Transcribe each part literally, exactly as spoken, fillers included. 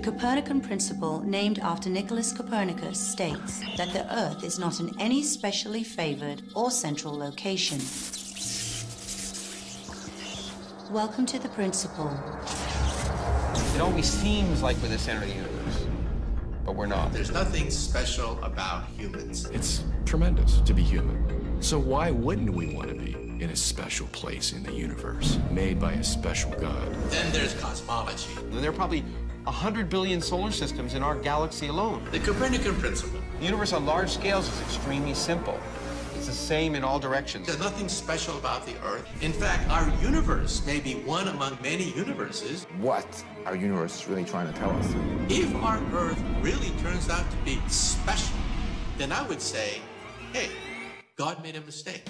Copernican principle, named after Nicholas Copernicus, states that the Earth is not in any specially favored or central location. Welcome to the principle. It always seems like we're the center of the universe, but we're not. There's nothing special about humans. It's tremendous to be human. So why wouldn't we want to be in a special place in the universe, made by a special God? Then there's cosmology. And there are probably a hundred billion solar systems in our galaxy alone. The Copernican principle. The universe on large scales is extremely simple. It's the same in all directions. There's nothing special about the Earth. In fact, our universe may be one among many universes. What our universe is really trying to tell us. If our Earth really turns out to be special, then I would say, hey, God made a mistake.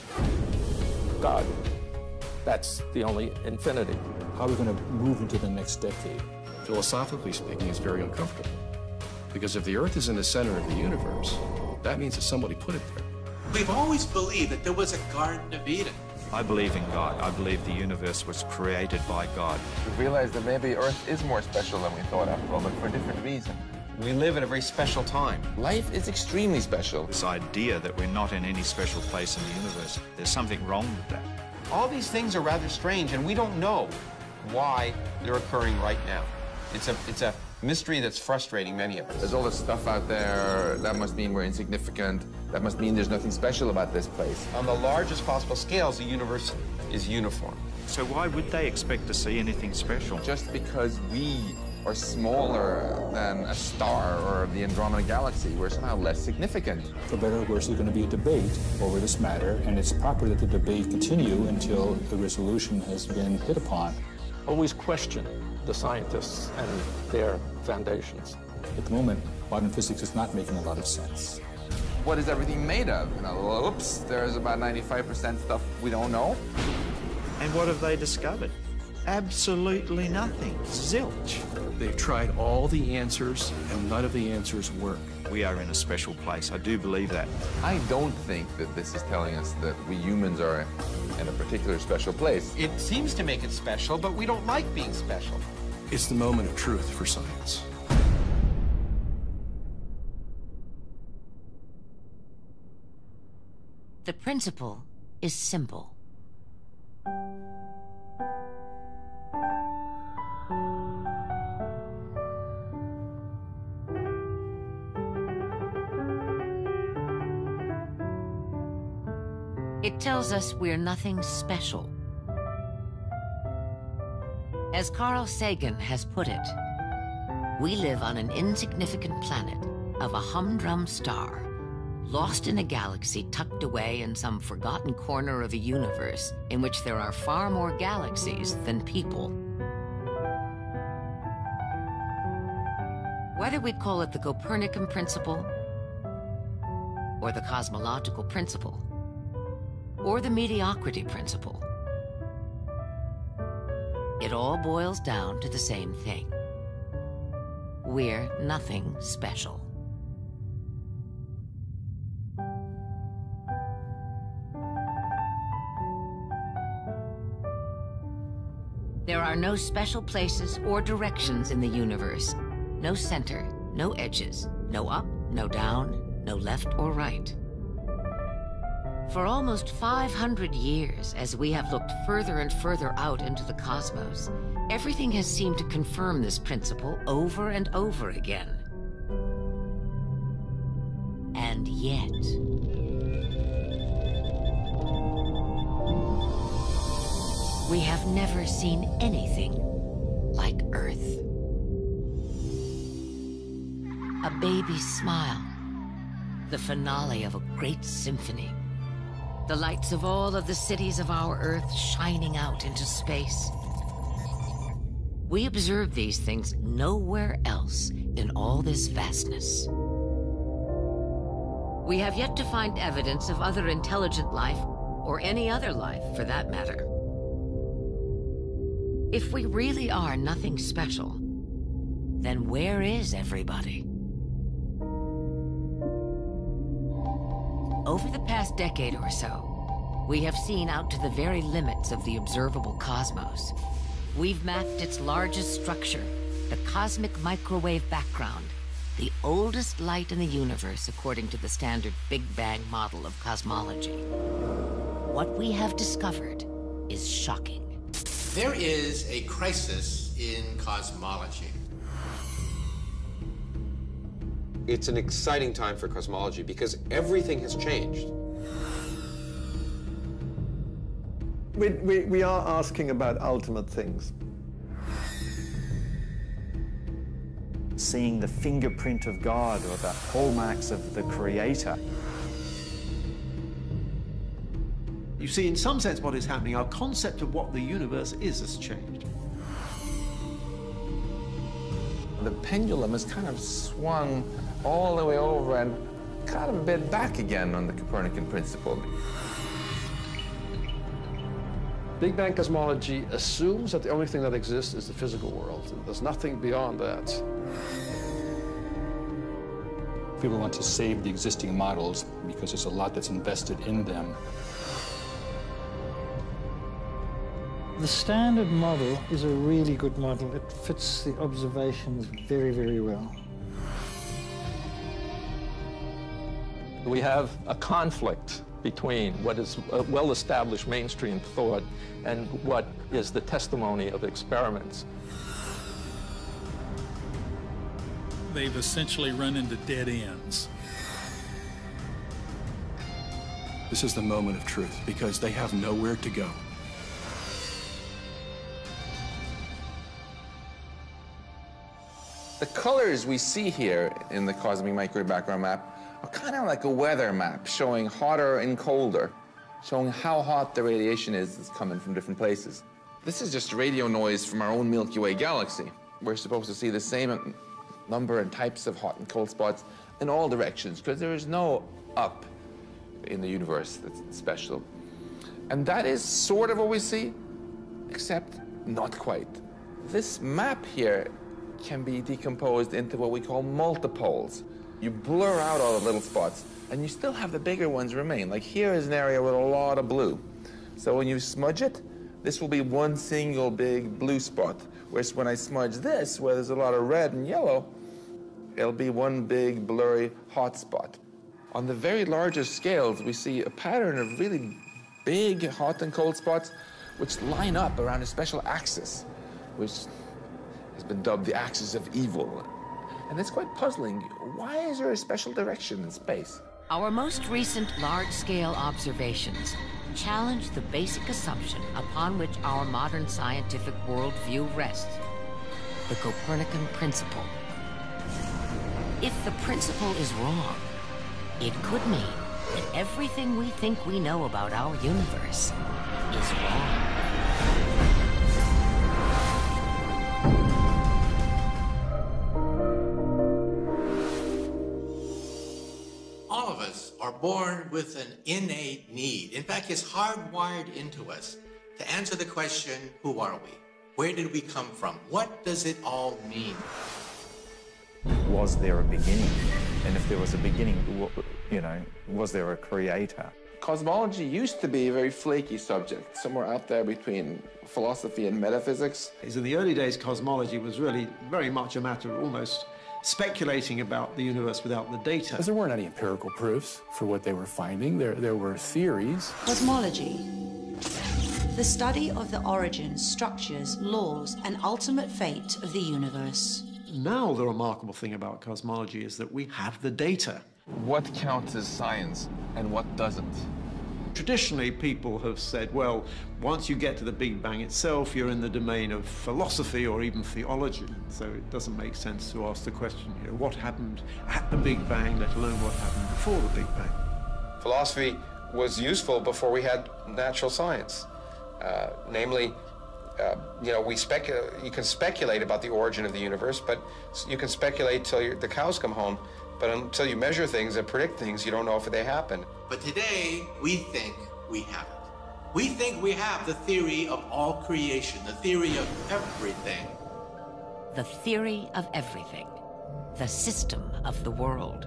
God. That's the only infinity. How are we going to move into the next decade? Philosophically speaking, it's very uncomfortable. Because if the Earth is in the center of the universe, that means that somebody put it there. We've always believed that there was a Garden of Eden. I believe in God. I believe the universe was created by God. We realized that maybe Earth is more special than we thought after all, but for a different reason. We live at a very special time. Life is extremely special. This idea that we're not in any special place in the universe, there's something wrong with that. All these things are rather strange, and we don't know why they're occurring right now. It's a, it's a mystery that's frustrating many of us. There's all this stuff out there. That must mean we're insignificant. That must mean there's nothing special about this place. On the largest possible scales, the universe is uniform. So why would they expect to see anything special? Just because we are smaller than a star or the Andromeda Galaxy, we're somehow less significant. For better or worse, there's going to be a debate over this matter, and it's proper that the debate continue until the resolution has been hit upon. Always question the scientists and their foundations. At the moment, modern physics is not making a lot of sense. What is everything made of? You know, well, oops, there's about ninety-five percent stuff we don't know. And what have they discovered? Absolutely nothing. Zilch. They've tried all the answers, and none of the answers work. We are in a special place. I do believe that. I don't think that this is telling us that we humans are in a particular special place. It seems to make it special, but we don't like being special. It's the moment of truth for science. The principle is simple. It tells us we're nothing special. As Carl Sagan has put it, we live on an insignificant planet of a humdrum star, lost in a galaxy tucked away in some forgotten corner of a universe in which there are far more galaxies than people. Whether we call it the Copernican principle, or the cosmological principle, or the mediocrity principle, it all boils down to the same thing. We're nothing special. There are no special places or directions in the universe. No center, no edges, no up, no down, no left or right. For almost five hundred years, as we have looked further and further out into the cosmos, everything has seemed to confirm this principle over and over again. And yet... we have never seen anything like Earth. A baby's smile, the finale of a great symphony. The lights of all of the cities of our Earth shining out into space. We observe these things nowhere else in all this vastness. We have yet to find evidence of other intelligent life, or any other life for that matter. If we really are nothing special, then where is everybody? Over the past decade or so, we have seen out to the very limits of the observable cosmos. We've mapped its largest structure, the cosmic microwave background, the oldest light in the universe according to the standard Big Bang model of cosmology. What we have discovered is shocking. There is a crisis in cosmology. It's an exciting time for cosmology because everything has changed. We, we, we are asking about ultimate things. Seeing the fingerprint of God or the hallmarks of the Creator. You see, in some sense, what is happening, our concept of what the universe is has changed. The pendulum has kind of swung all the way over and kind of a bit back again on the Copernican principle. Big Bang cosmology assumes that the only thing that exists is the physical world. There's nothing beyond that. People want to save the existing models because there's a lot that's invested in them. The standard model is a really good model. It fits the observations very, very well. We have a conflict between what is a well-established mainstream thought and what is the testimony of experiments. They've essentially run into dead ends. This is the moment of truth because they have nowhere to go. The colors we see here in the cosmic microwave background map are kind of like a weather map showing hotter and colder, showing how hot the radiation is that's coming from different places. This is just radio noise from our own Milky Way galaxy. We're supposed to see the same number and types of hot and cold spots in all directions because there is no up in the universe that's special. And that is sort of what we see, except not quite. This map here can be decomposed into what we call multipoles. You blur out all the little spots, and you still have the bigger ones remain. Like here is an area with a lot of blue. So when you smudge it, this will be one single big blue spot. Whereas when I smudge this, where there's a lot of red and yellow, it'll be one big blurry hot spot. On the very largest scales, we see a pattern of really big hot and cold spots which line up around a special axis, which has been dubbed the axis of evil. And it's quite puzzling. Why is there a special direction in space? Our most recent large-scale observations challenge the basic assumption upon which our modern scientific worldview rests, the Copernican principle. If the principle is wrong, it could mean that everything we think we know about our universe is wrong. All of us are born with an innate need. In fact, it's hardwired into us to answer the question, who are we? Where did we come from? What does it all mean? Was there a beginning? And if there was a beginning, you know, was there a creator? Cosmology used to be a very flaky subject, somewhere out there between philosophy and metaphysics. In the early days, cosmology was really very much a matter of almost speculating about the universe without the data. Because there weren't any empirical proofs for what they were finding. There, there were theories. Cosmology, the study of the origins, structures, laws, and ultimate fate of the universe. Now, the remarkable thing about cosmology is that we have the data. What counts as science and what doesn't? Traditionally, people have said, well, once you get to the Big Bang itself, you're in the domain of philosophy or even theology. So it doesn't make sense to ask the question, you know, what happened at the Big Bang, let alone what happened before the Big Bang. Philosophy was useful before we had natural science. Uh, namely, uh, you know, we specu you can speculate about the origin of the universe, but you can speculate till you're, the cows come home. But until you measure things and predict things, you don't know if they happen. But today, we think we have it. We think we have the theory of all creation, the theory of everything. The theory of everything. The system of the world.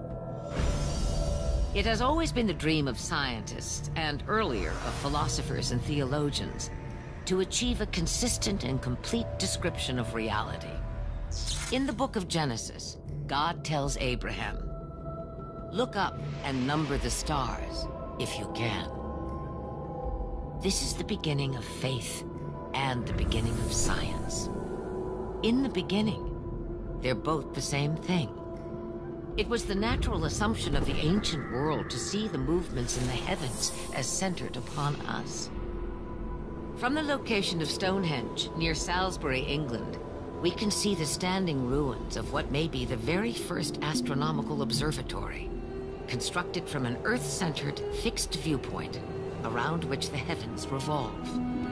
It has always been the dream of scientists, and earlier of philosophers and theologians, to achieve a consistent and complete description of reality. In the book of Genesis, God tells Abraham, "Look up and number the stars, if you can." This is the beginning of faith and the beginning of science. In the beginning, they're both the same thing. It was the natural assumption of the ancient world to see the movements in the heavens as centered upon us. From the location of Stonehenge, near Salisbury, England, we can see the standing ruins of what may be the very first astronomical observatory, constructed from an Earth-centered, fixed viewpoint around which the heavens revolve.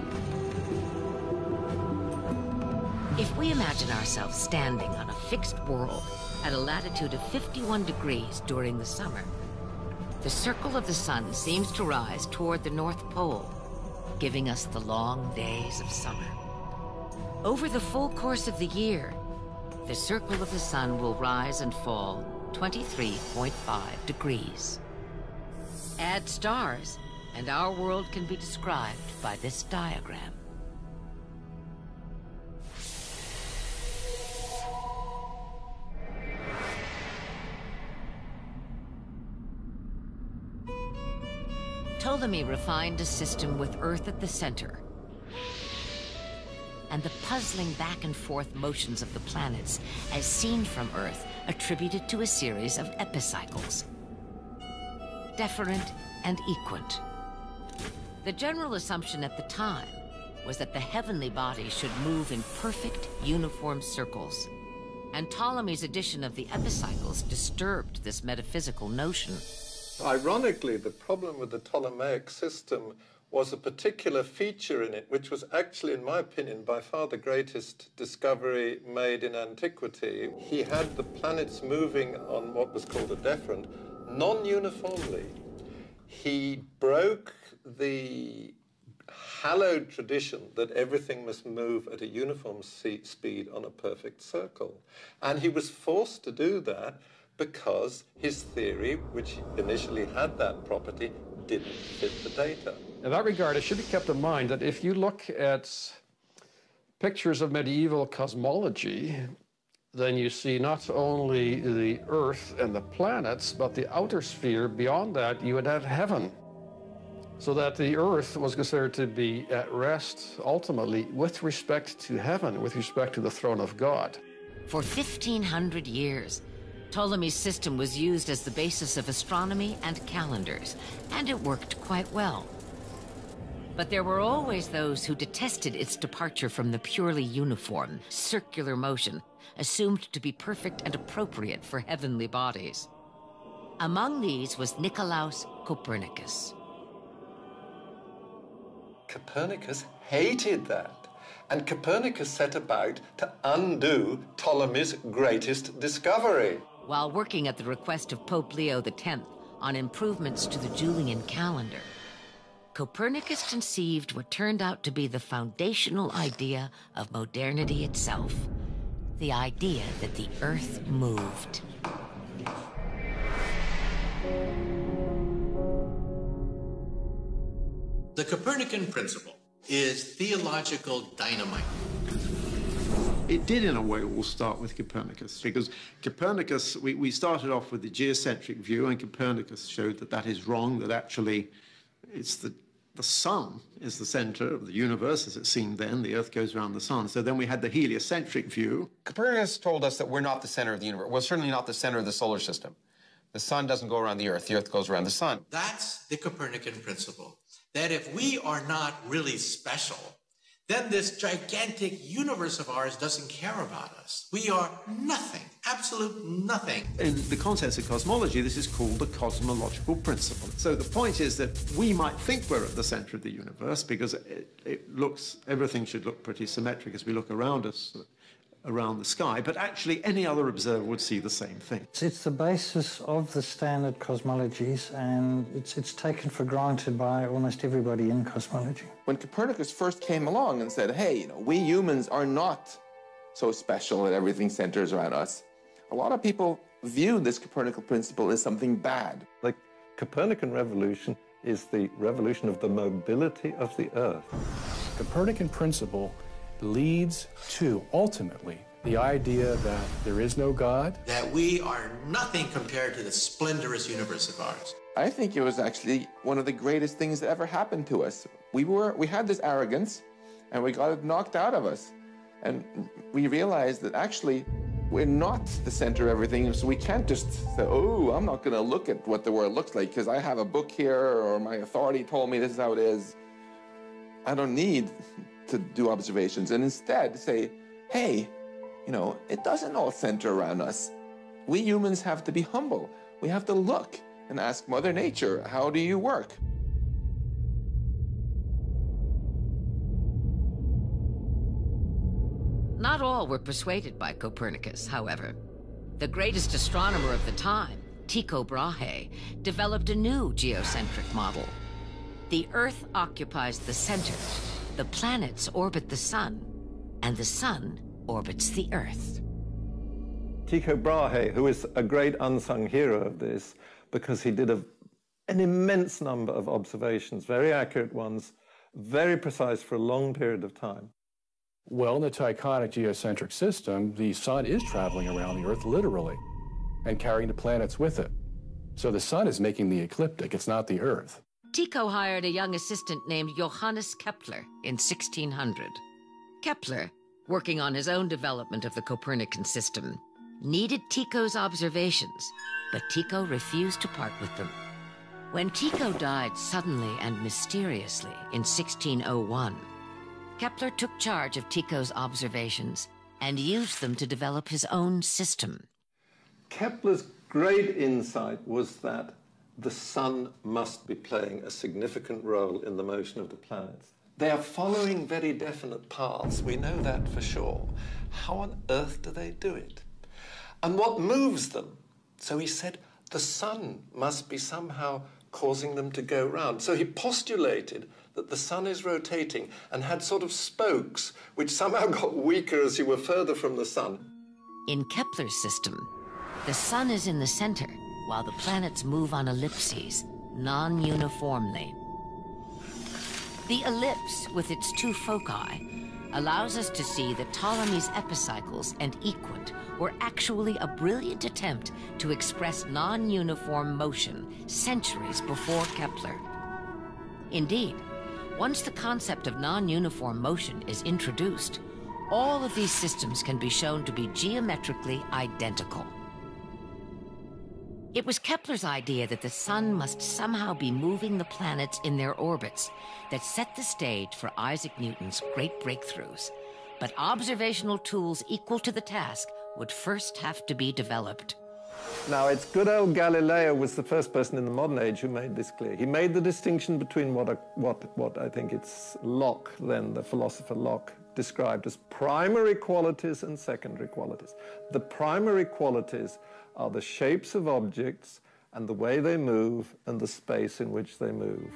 If we imagine ourselves standing on a fixed world at a latitude of fifty-one degrees during the summer, the circle of the sun seems to rise toward the North Pole, giving us the long days of summer. Over the full course of the year, the circle of the sun will rise and fall twenty-three point five degrees. Add stars, and our world can be described by this diagram. Ptolemy refined a system with Earth at the center, and the puzzling back and forth motions of the planets as seen from Earth attributed to a series of epicycles, deferent and equant. The general assumption at the time was that the heavenly bodies should move in perfect, uniform circles, and Ptolemy's addition of the epicycles disturbed this metaphysical notion. Ironically, the problem with the Ptolemaic system was a particular feature in it, which was actually, in my opinion, by far the greatest discovery made in antiquity. He had the planets moving on what was called a deferent, non-uniformly. He broke the hallowed tradition that everything must move at a uniform speed on a perfect circle. And he was forced to do that because his theory, which initially had that property, didn't fit the data. In that regard, it should be kept in mind that if you look at pictures of medieval cosmology, then you see not only the Earth and the planets, but the outer sphere. Beyond that, you would have heaven. So that the Earth was considered to be at rest, ultimately, with respect to heaven, with respect to the throne of God. For fifteen hundred years, Ptolemy's system was used as the basis of astronomy and calendars, and it worked quite well. But there were always those who detested its departure from the purely uniform, circular motion, assumed to be perfect and appropriate for heavenly bodies. Among these was Nicolaus Copernicus. Copernicus hated that. And Copernicus set about to undo Ptolemy's greatest discovery. While working at the request of Pope Leo the tenth on improvements to the Julian calendar, Copernicus conceived what turned out to be the foundational idea of modernity itself, the idea that the Earth moved. The Copernican principle is theological dynamite. It did, in a way, all start with Copernicus, because Copernicus, we, we started off with the geocentric view, and Copernicus showed that that is wrong, that actually it's the, the sun is the center of the universe, as it seemed then. The Earth goes around the sun. So then we had the heliocentric view. Copernicus told us that we're not the center of the universe. We're certainly not the center of the solar system. The sun doesn't go around the Earth. The Earth goes around the sun. That's the Copernican principle, that if we are not really special, then this gigantic universe of ours doesn't care about us. We are nothing, absolute nothing. In the context of cosmology, this is called the cosmological principle. So the point is that we might think we're at the center of the universe because it, it looks, everything should look pretty symmetric as we look around us, around the sky, but actually any other observer would see the same thing. It's the basis of the standard cosmologies, and it's, it's taken for granted by almost everybody in cosmology. When Copernicus first came along and said, hey, you know, we humans are not so special that everything centers around us, a lot of people view this Copernican principle as something bad. The Copernican revolution is the revolution of the mobility of the Earth. Copernican principle leads to, ultimately, The idea that there is no God? That we are nothing compared to the splendorous universe of ours. I think it was actually one of the greatest things that ever happened to us. We were, we had this arrogance, and we got it knocked out of us. And we realized that actually we're not the center of everything, so we can't just say, oh, I'm not gonna look at what the world looks like because I have a book here or my authority told me this is how it is. I don't need to do observations, and instead say, hey, you know, it doesn't all center around us. We humans have to be humble. We have to look and ask Mother Nature, how do you work? Not all were persuaded by Copernicus, however. The greatest astronomer of the time, Tycho Brahe, developed a new geocentric model. The Earth occupies the center, the planets orbit the Sun, and the Sun orbits the Earth. Tycho Brahe, who is a great unsung hero of this, because he did a, an immense number of observations, very accurate ones, very precise for a long period of time. Well, in the Tychonic geocentric system, the sun is traveling around the Earth literally and carrying the planets with it. So the sun is making the ecliptic, it's not the Earth. Tycho hired a young assistant named Johannes Kepler in sixteen hundred. Kepler, working on his own development of the Copernican system, needed Tycho's observations, but Tycho refused to part with them. When Tycho died suddenly and mysteriously in sixteen oh one, Kepler took charge of Tycho's observations and used them to develop his own system. Kepler's great insight was that the sun must be playing a significant role in the motion of the planets. They are following very definite paths. We know that for sure. How on earth do they do it? And what moves them? So he said the sun must be somehow causing them to go round. So he postulated that the sun is rotating and had sort of spokes which somehow got weaker as you were further from the sun. In Kepler's system, the sun is in the center while the planets move on ellipses, non-uniformly. The ellipse, with its two foci, allows us to see that Ptolemy's epicycles and equant were actually a brilliant attempt to express non-uniform motion centuries before Kepler. Indeed, once the concept of non-uniform motion is introduced, all of these systems can be shown to be geometrically identical. It was Kepler's idea that the sun must somehow be moving the planets in their orbits that set the stage for Isaac Newton's great breakthroughs. But observational tools equal to the task would first have to be developed. Now, it's good old Galileo was the first person in the modern age who made this clear. He made the distinction between what, a, what, what I think it's Locke, then the philosopher Locke, described as primary qualities and secondary qualities. The primary qualities are the shapes of objects and the way they move and the space in which they move.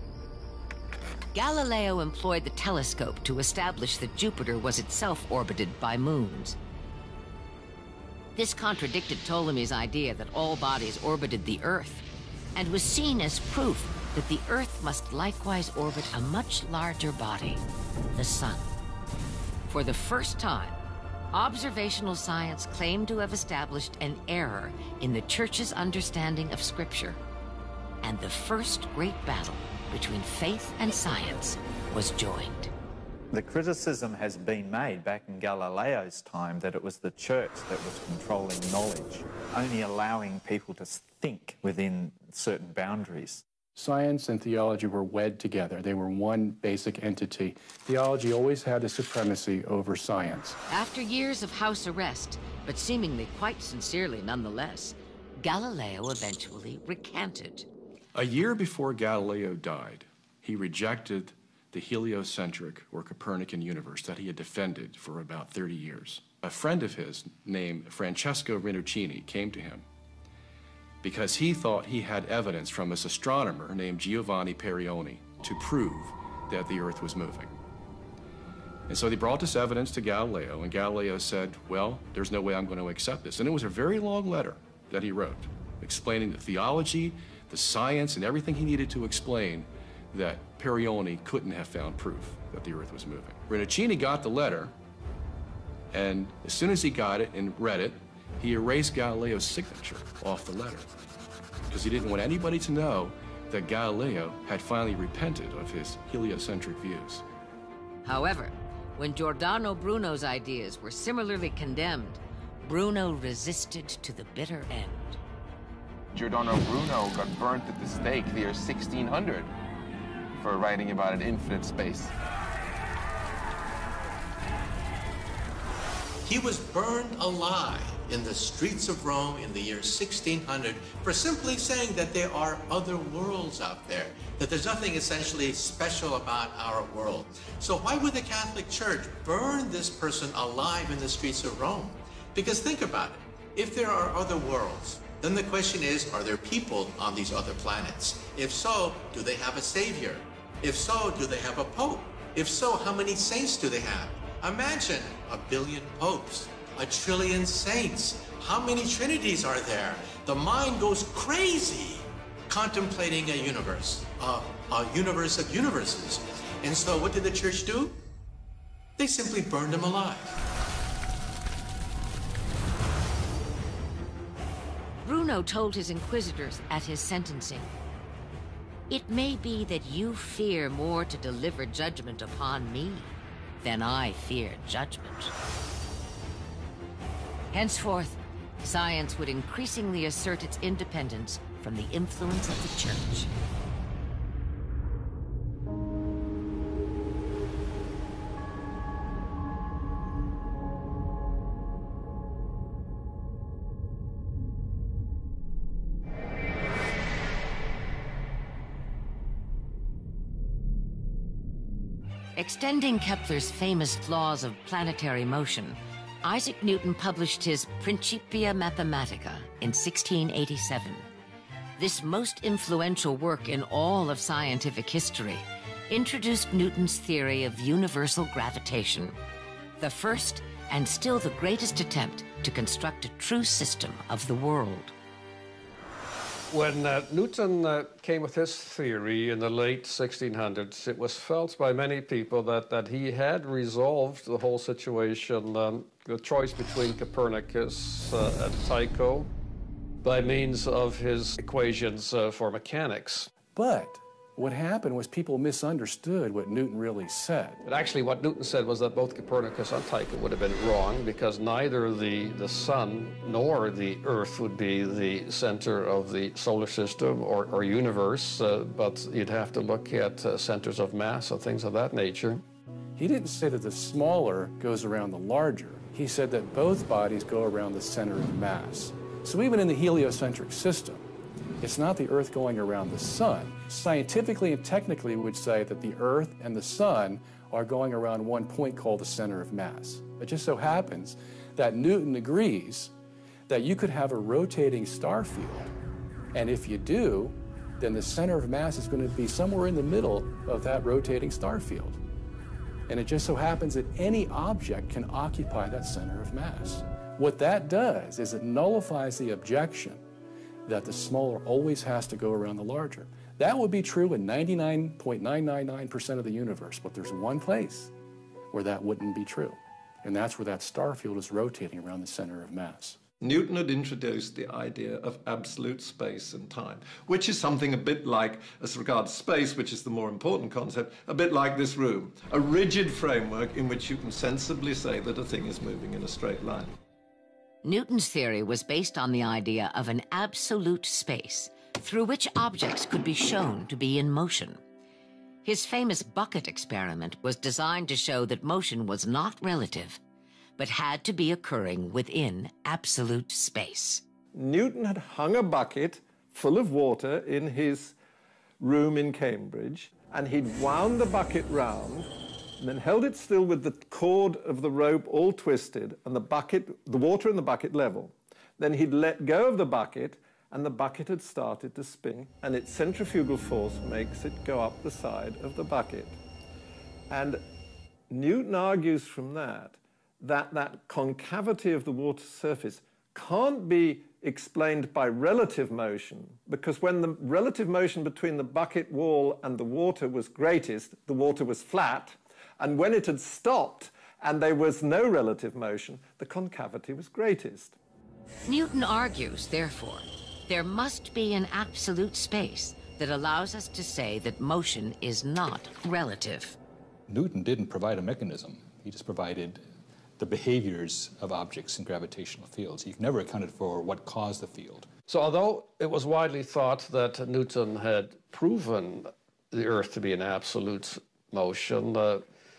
Galileo employed the telescope to establish that Jupiter was itself orbited by moons. This contradicted Ptolemy's idea that all bodies orbited the Earth, and was seen as proof that the Earth must likewise orbit a much larger body, the Sun. For the first time, observational science claimed to have established an error in the Church's understanding of Scripture, and the first great battle between faith and science was joined. The criticism has been made back in Galileo's time that it was the church that was controlling knowledge, only allowing people to think within certain boundaries. Science and theology were wed together. They were one basic entity. Theology always had the supremacy over science. After years of house arrest, but seemingly quite sincerely nonetheless, Galileo eventually recanted. A year before Galileo died, he rejected the heliocentric or Copernican universe that he had defended for about thirty years. A friend of his named Francesco Rinuccini came to him because he thought he had evidence from this astronomer named Giovanni Perioni to prove that the Earth was moving. And so they brought this evidence to Galileo, and Galileo said, well, there's no way I'm going to accept this. And it was a very long letter that he wrote, explaining the theology, the science, and everything he needed to explain that Perioni couldn't have found proof that the Earth was moving. Rinuccini got the letter, And as soon as he got it and read it, he erased Galileo's signature off the letter because he didn't want anybody to know that Galileo had finally repented of his heliocentric views. However, when Giordano Bruno's ideas were similarly condemned, Bruno resisted to the bitter end. Giordano Bruno got burnt at the stake the year sixteen hundred for writing about an infinite space. He was burned alive in the streets of Rome in the year sixteen hundred for simply saying that there are other worlds out there, that there's nothing essentially special about our world. So why would the Catholic Church burn this person alive in the streets of Rome? Because think about it. If there are other worlds, then the question is, are there people on these other planets? If so, do they have a savior? If so, do they have a pope? If so, how many saints do they have? Imagine a billion popes, a trillion saints. How many trinities are there? The mind goes crazy contemplating a universe, a, a universe of universes. And so what did the church do? They simply burned him alive. Bruno told his inquisitors at his sentencing, "It may be that you fear more to deliver judgment upon me than I fear judgment." Henceforth, science would increasingly assert its independence from the influence of the church. Extending Kepler's famous laws of planetary motion, Isaac Newton published his Principia Mathematica in sixteen eighty-seven. This most influential work in all of scientific history introduced Newton's theory of universal gravitation, the first and still the greatest attempt to construct a true system of the world. When uh, Newton uh, came with his theory in the late sixteen hundreds, it was felt by many people that, that he had resolved the whole situation, um, the choice between Copernicus uh, and Tycho, by means of his equations uh, for mechanics. But what happened was people misunderstood what Newton really said. But actually what Newton said was that both Copernicus and Tycho would have been wrong, because neither the, the sun nor the Earth would be the center of the solar system or, or universe, uh, but you'd have to look at uh, centers of mass and things of that nature. He didn't say that the smaller goes around the larger. He said that both bodies go around the center of mass. So even in the heliocentric system, it's not the Earth going around the sun. Scientifically and technically, we would say that the Earth and the sun are going around one point called the center of mass. It just so happens that Newton agrees that you could have a rotating star field, and if you do, then the center of mass is going to be somewhere in the middle of that rotating star field. And it just so happens that any object can occupy that center of mass. What that does is it nullifies the objection that the smaller always has to go around the larger. That would be true in ninety-nine point nine nine nine percent of the universe, but there's one place where that wouldn't be true, and that's where that star field is rotating around the center of mass. Newton had introduced the idea of absolute space and time, which is something a bit like, as regards space, which is the more important concept, a bit like this room, a rigid framework in which you can sensibly say that a thing is moving in a straight line. Newton's theory was based on the idea of an absolute space through which objects could be shown to be in motion. His famous bucket experiment was designed to show that motion was not relative, but had to be occurring within absolute space. Newton had hung a bucket full of water in his room in Cambridge, and he'd wound the bucket round and then held it still with the cord of the rope all twisted and the bucket, the water in the bucket level. Then he'd let go of the bucket, and the bucket had started to spin, and its centrifugal force makes it go up the side of the bucket. And Newton argues from that that that concavity of the water surface can't be explained by relative motion, because when the relative motion between the bucket wall and the water was greatest, the water was flat, and when it had stopped and there was no relative motion, the concavity was greatest. Newton argues, therefore, there must be an absolute space that allows us to say that motion is not relative. Newton didn't provide a mechanism. He just provided the behaviors of objects in gravitational fields. He never accounted for what caused the field. So although it was widely thought that Newton had proven the Earth to be in absolute motion, uh,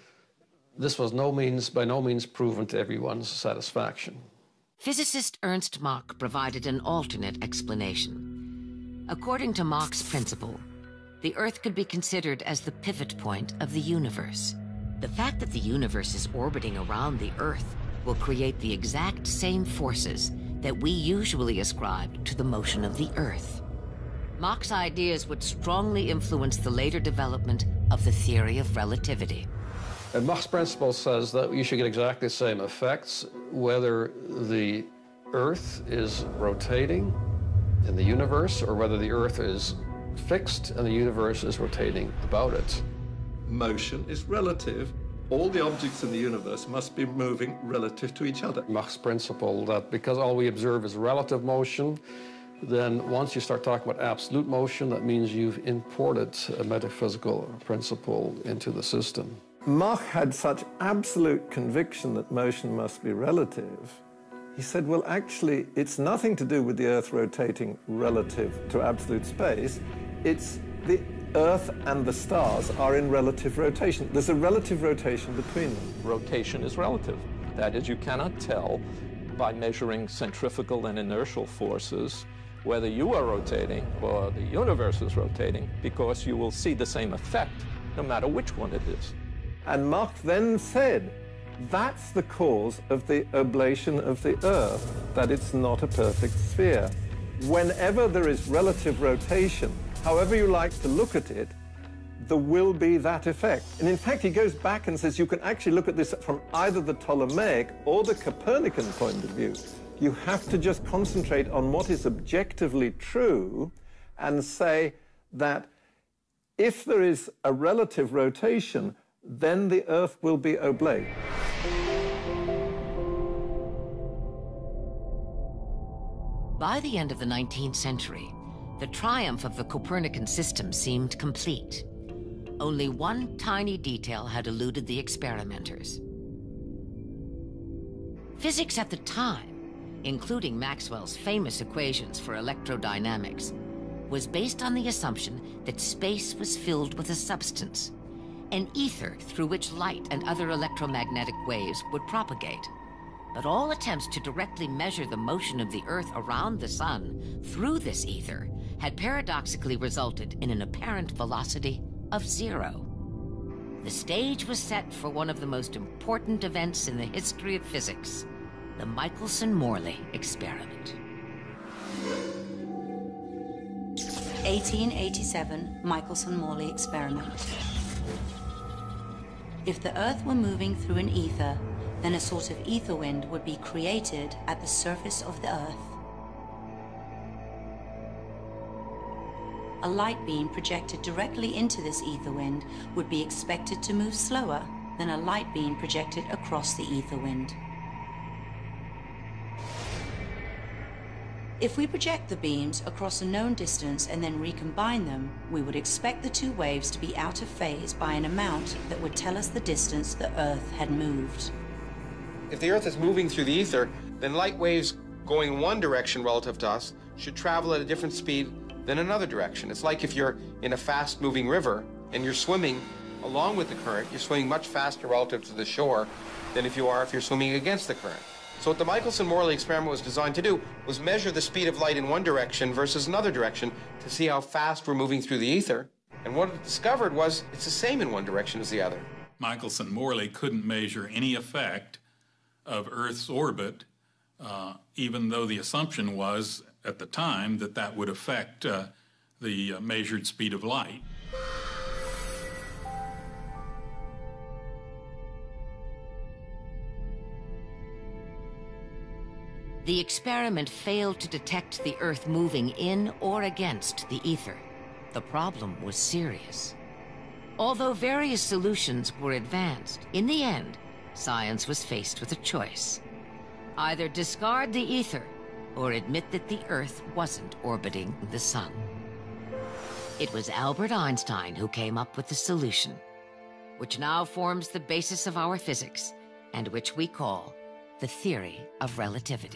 this was no means, by no means proven to everyone's satisfaction. Physicist Ernst Mach provided an alternate explanation. According to Mach's principle, the Earth could be considered as the pivot point of the universe. The fact that the universe is orbiting around the Earth will create the exact same forces that we usually ascribe to the motion of the Earth. Mach's ideas would strongly influence the later development of the theory of relativity. And Mach's principle says that you should get exactly the same effects whether the Earth is rotating in the universe or whether the Earth is fixed and the universe is rotating about it. Motion is relative. All the objects in the universe must be moving relative to each other. Mach's principle that because all we observe is relative motion, then once you start talking about absolute motion, that means you've imported a metaphysical principle into the system. Mach had such absolute conviction that motion must be relative. He said, well, actually, it's nothing to do with the Earth rotating relative to absolute space. It's the Earth and the stars are in relative rotation. There's a relative rotation between them. Rotation is relative. That is, you cannot tell by measuring centrifugal and inertial forces whether you are rotating or the universe is rotating, because you will see the same effect no matter which one it is. And Mach then said, that's the cause of the oblation of the Earth, that it's not a perfect sphere. Whenever there is relative rotation, however you like to look at it, there will be that effect. And in fact, he goes back and says you can actually look at this from either the Ptolemaic or the Copernican point of view. You have to just concentrate on what is objectively true and say that if there is a relative rotation, then the Earth will be oblate. By the end of the nineteenth century, the triumph of the Copernican system seemed complete. Only one tiny detail had eluded the experimenters. Physics at the time, including Maxwell's famous equations for electrodynamics, was based on the assumption that space was filled with a substance, an ether through which light and other electromagnetic waves would propagate. But all attempts to directly measure the motion of the Earth around the Sun through this ether had paradoxically resulted in an apparent velocity of zero. The stage was set for one of the most important events in the history of physics, the Michelson-Morley experiment. eighteen eighty-seven Michelson-Morley experiment. If the Earth were moving through an ether, then a sort of ether wind would be created at the surface of the Earth. A light beam projected directly into this ether wind would be expected to move slower than a light beam projected across the ether wind. If we project the beams across a known distance and then recombine them, we would expect the two waves to be out of phase by an amount that would tell us the distance the Earth had moved. If the Earth is moving through the ether, then light waves going one direction relative to us should travel at a different speed than another direction. It's like if you're in a fast-moving river and you're swimming along with the current, you're swimming much faster relative to the shore than if you are if you're swimming against the current. So what the Michelson-Morley experiment was designed to do was measure the speed of light in one direction versus another direction to see how fast we're moving through the ether. And what it discovered was it's the same in one direction as the other. Michelson-Morley couldn't measure any effect of Earth's orbit, uh, even though the assumption was at the time that that would affect uh, the uh, measured speed of light. The experiment failed to detect the Earth moving in or against the ether. The problem was serious. Although various solutions were advanced, in the end, science was faced with a choice. Either discard the ether or admit that the Earth wasn't orbiting the sun. It was Albert Einstein who came up with the solution, which now forms the basis of our physics and which we call the theory of relativity.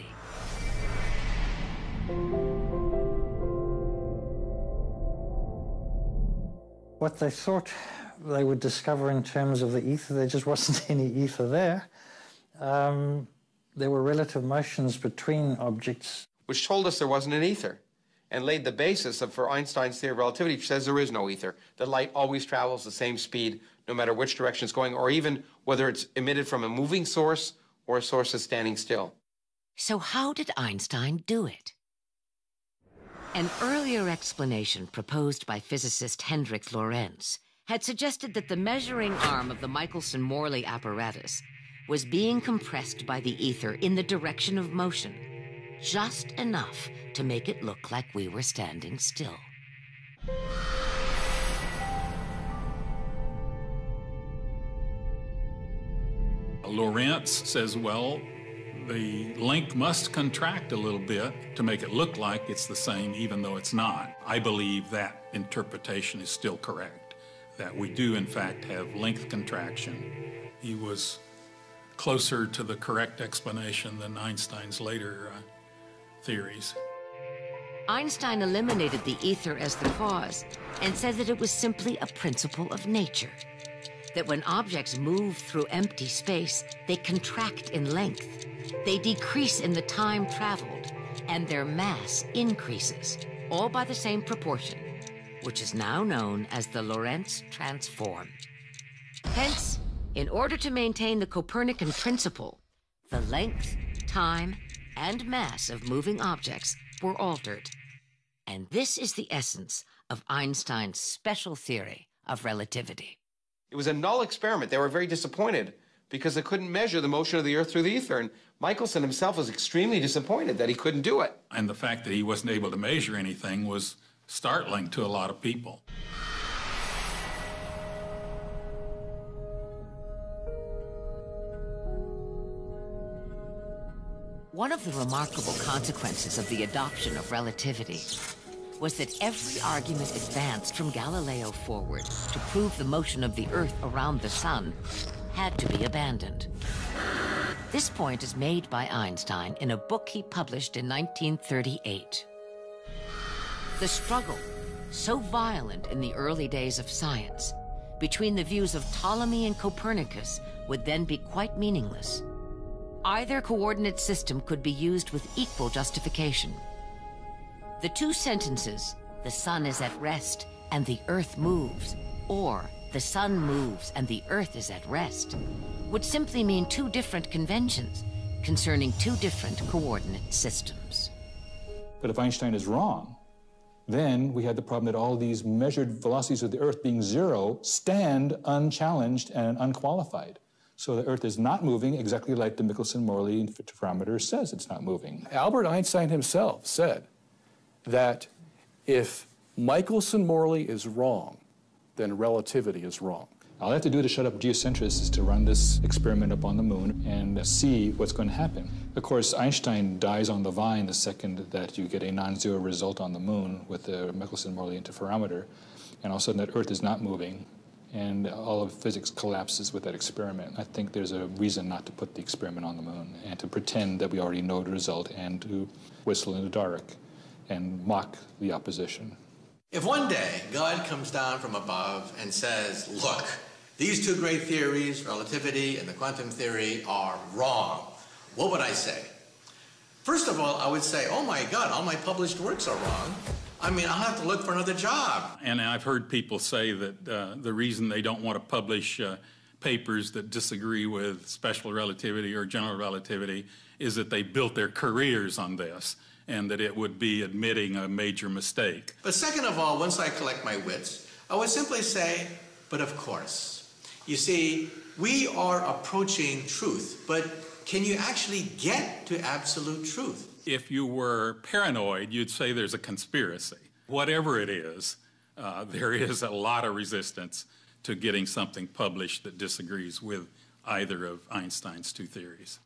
What they thought they would discover in terms of the ether, there just wasn't any ether there. Um, there were relative motions between objects. Which told us there wasn't an ether, and laid the basis of, for Einstein's theory of relativity, which says there is no ether. That light always travels the same speed, no matter which direction it's going, or even whether it's emitted from a moving source or a source that's standing still. So how did Einstein do it? An earlier explanation proposed by physicist Hendrik Lorentz had suggested that the measuring arm of the Michelson-Morley apparatus was being compressed by the ether in the direction of motion, just enough to make it look like we were standing still. Lorentz says, well, the length must contract a little bit to make it look like it's the same, even though it's not. I believe that interpretation is still correct, that we do, in fact, have length contraction. He was closer to the correct explanation than Einstein's later uh, theories. Einstein eliminated the ether as the cause and said that it was simply a principle of nature, that when objects move through empty space, they contract in length, they decrease in the time traveled, and their mass increases, all by the same proportion, which is now known as the Lorentz transform. Hence, in order to maintain the Copernican principle, the length, time, and mass of moving objects were altered. And this is the essence of Einstein's special theory of relativity. It was a null experiment. They were very disappointed because they couldn't measure the motion of the Earth through the ether. And Michelson himself was extremely disappointed that he couldn't do it. And the fact that he wasn't able to measure anything was startling to a lot of people. One of the remarkable consequences of the adoption of relativity was that every argument advanced from Galileo forward to prove the motion of the Earth around the Sun had to be abandoned. This point is made by Einstein in a book he published in nineteen thirty-eight. The struggle, so violent in the early days of science, between the views of Ptolemy and Copernicus would then be quite meaningless. Either coordinate system could be used with equal justification. The two sentences, the sun is at rest and the Earth moves, or the sun moves and the Earth is at rest, would simply mean two different conventions concerning two different coordinate systems. But if Einstein is wrong, then we had the problem that all these measured velocities of the Earth being zero stand unchallenged and unqualified. So the Earth is not moving exactly like the Michelson-Morley interferometer says it's not moving. Albert Einstein himself said that if Michelson-Morley is wrong, then relativity is wrong. All I have to do to shut up geocentrists is to run this experiment up on the moon and see what's going to happen. Of course, Einstein dies on the vine the second that you get a non-zero result on the moon with the Michelson-Morley interferometer, and all of a sudden that Earth is not moving, and all of physics collapses with that experiment. I think there's a reason not to put the experiment on the moon and to pretend that we already know the result and to whistle in the dark and mock the opposition. If one day God comes down from above and says, look, these two great theories, relativity and the quantum theory, are wrong, what would I say? First of all, I would say, oh my God, all my published works are wrong. I mean, I'll have to look for another job. And I've heard people say that uh, the reason they don't want to publish uh, papers that disagree with special relativity or general relativity is that they built their careers on this, and that it would be admitting a major mistake. But second of all, once I collect my wits, I would simply say, but of course. You see, we are approaching truth, but can you actually get to absolute truth? If you were paranoid, you'd say there's a conspiracy. Whatever it is, uh, there is a lot of resistance to getting something published that disagrees with either of Einstein's two theories.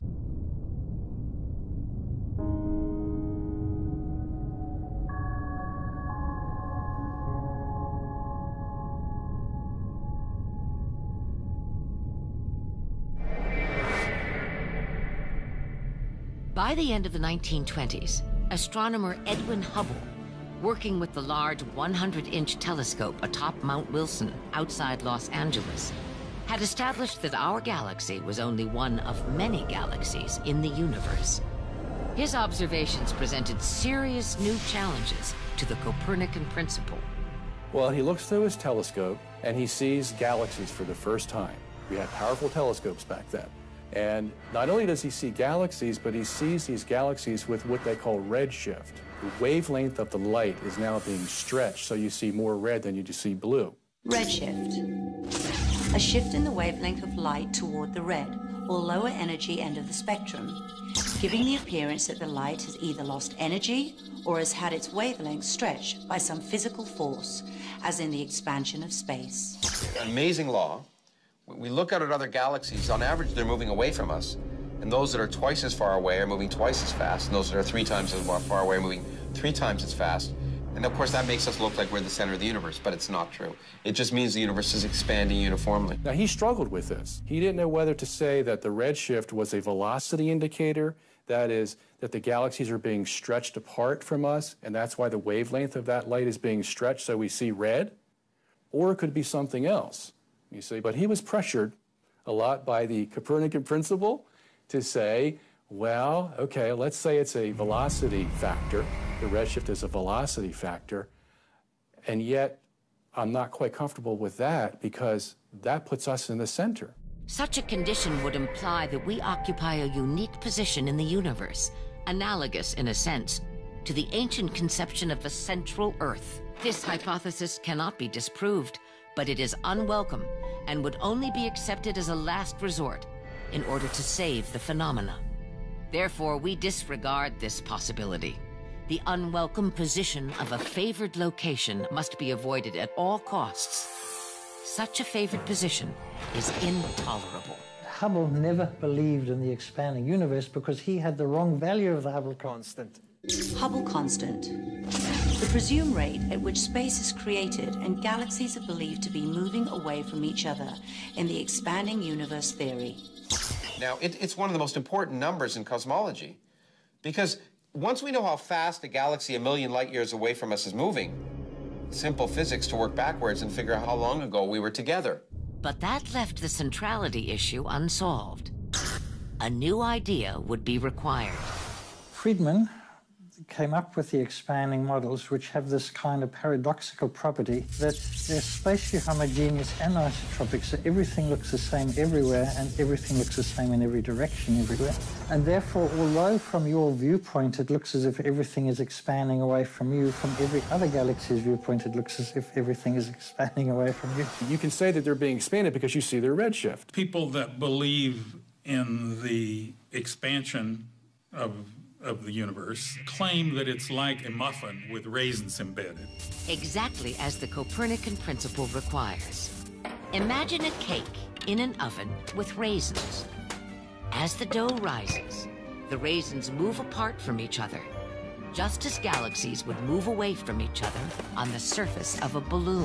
By the end of the nineteen twenties, astronomer Edwin Hubble, working with the large one hundred inch telescope atop Mount Wilson outside Los Angeles, had established that our galaxy was only one of many galaxies in the universe. His observations presented serious new challenges to the Copernican principle. Well, he looks through his telescope and he sees galaxies for the first time. We had powerful telescopes back then. And not only does he see galaxies, but he sees these galaxies with what they call redshift. The wavelength of the light is now being stretched, so you see more red than you do see blue. Redshift. A shift in the wavelength of light toward the red, or lower energy end of the spectrum, giving the appearance that the light has either lost energy or has had its wavelength stretched by some physical force, as in the expansion of space. An amazing law. We look out at other galaxies, on average they're moving away from us, and those that are twice as far away are moving twice as fast, and those that are three times as far away are moving three times as fast. And of course that makes us look like we're the center of the universe, but it's not true. It just means the universe is expanding uniformly. Now he struggled with this. He didn't know whether to say that the redshift was a velocity indicator, that is, that the galaxies are being stretched apart from us, and that's why the wavelength of that light is being stretched so we see red, or it could be something else. You see, but he was pressured a lot by the Copernican principle to say, well, okay, let's say it's a velocity factor. The redshift is a velocity factor, and yet I'm not quite comfortable with that because that puts us in the center. Such a condition would imply that we occupy a unique position in the universe, analogous, in a sense, to the ancient conception of a central Earth. This hypothesis cannot be disproved, but it is unwelcome and would only be accepted as a last resort in order to save the phenomena. Therefore, we disregard this possibility. The unwelcome position of a favored location must be avoided at all costs. Such a favored position is intolerable. Hubble never believed in the expanding universe because he had the wrong value of the Hubble constant. Hubble constant. The presumed rate at which space is created and galaxies are believed to be moving away from each other in the expanding universe theory. Now, it, it's one of the most important numbers in cosmology, because once we know how fast a galaxy a million light years away from us is moving, simple physics to work backwards and figure out how long ago we were together. But that left the centrality issue unsolved. A new idea would be required. Friedman came up with the expanding models, which have this kind of paradoxical property that they're spatially homogeneous and isotropic, so everything looks the same everywhere and everything looks the same in every direction everywhere. And therefore, although from your viewpoint it looks as if everything is expanding away from you, from every other galaxy's viewpoint it looks as if everything is expanding away from you. You can say that they're being expanded because you see their redshift. People that believe in the expansion of of the universe claim that it's like a muffin with raisins embedded. Exactly as the Copernican principle requires. Imagine a cake in an oven with raisins. As the dough rises, the raisins move apart from each other, just as galaxies would move away from each other on the surface of a balloon.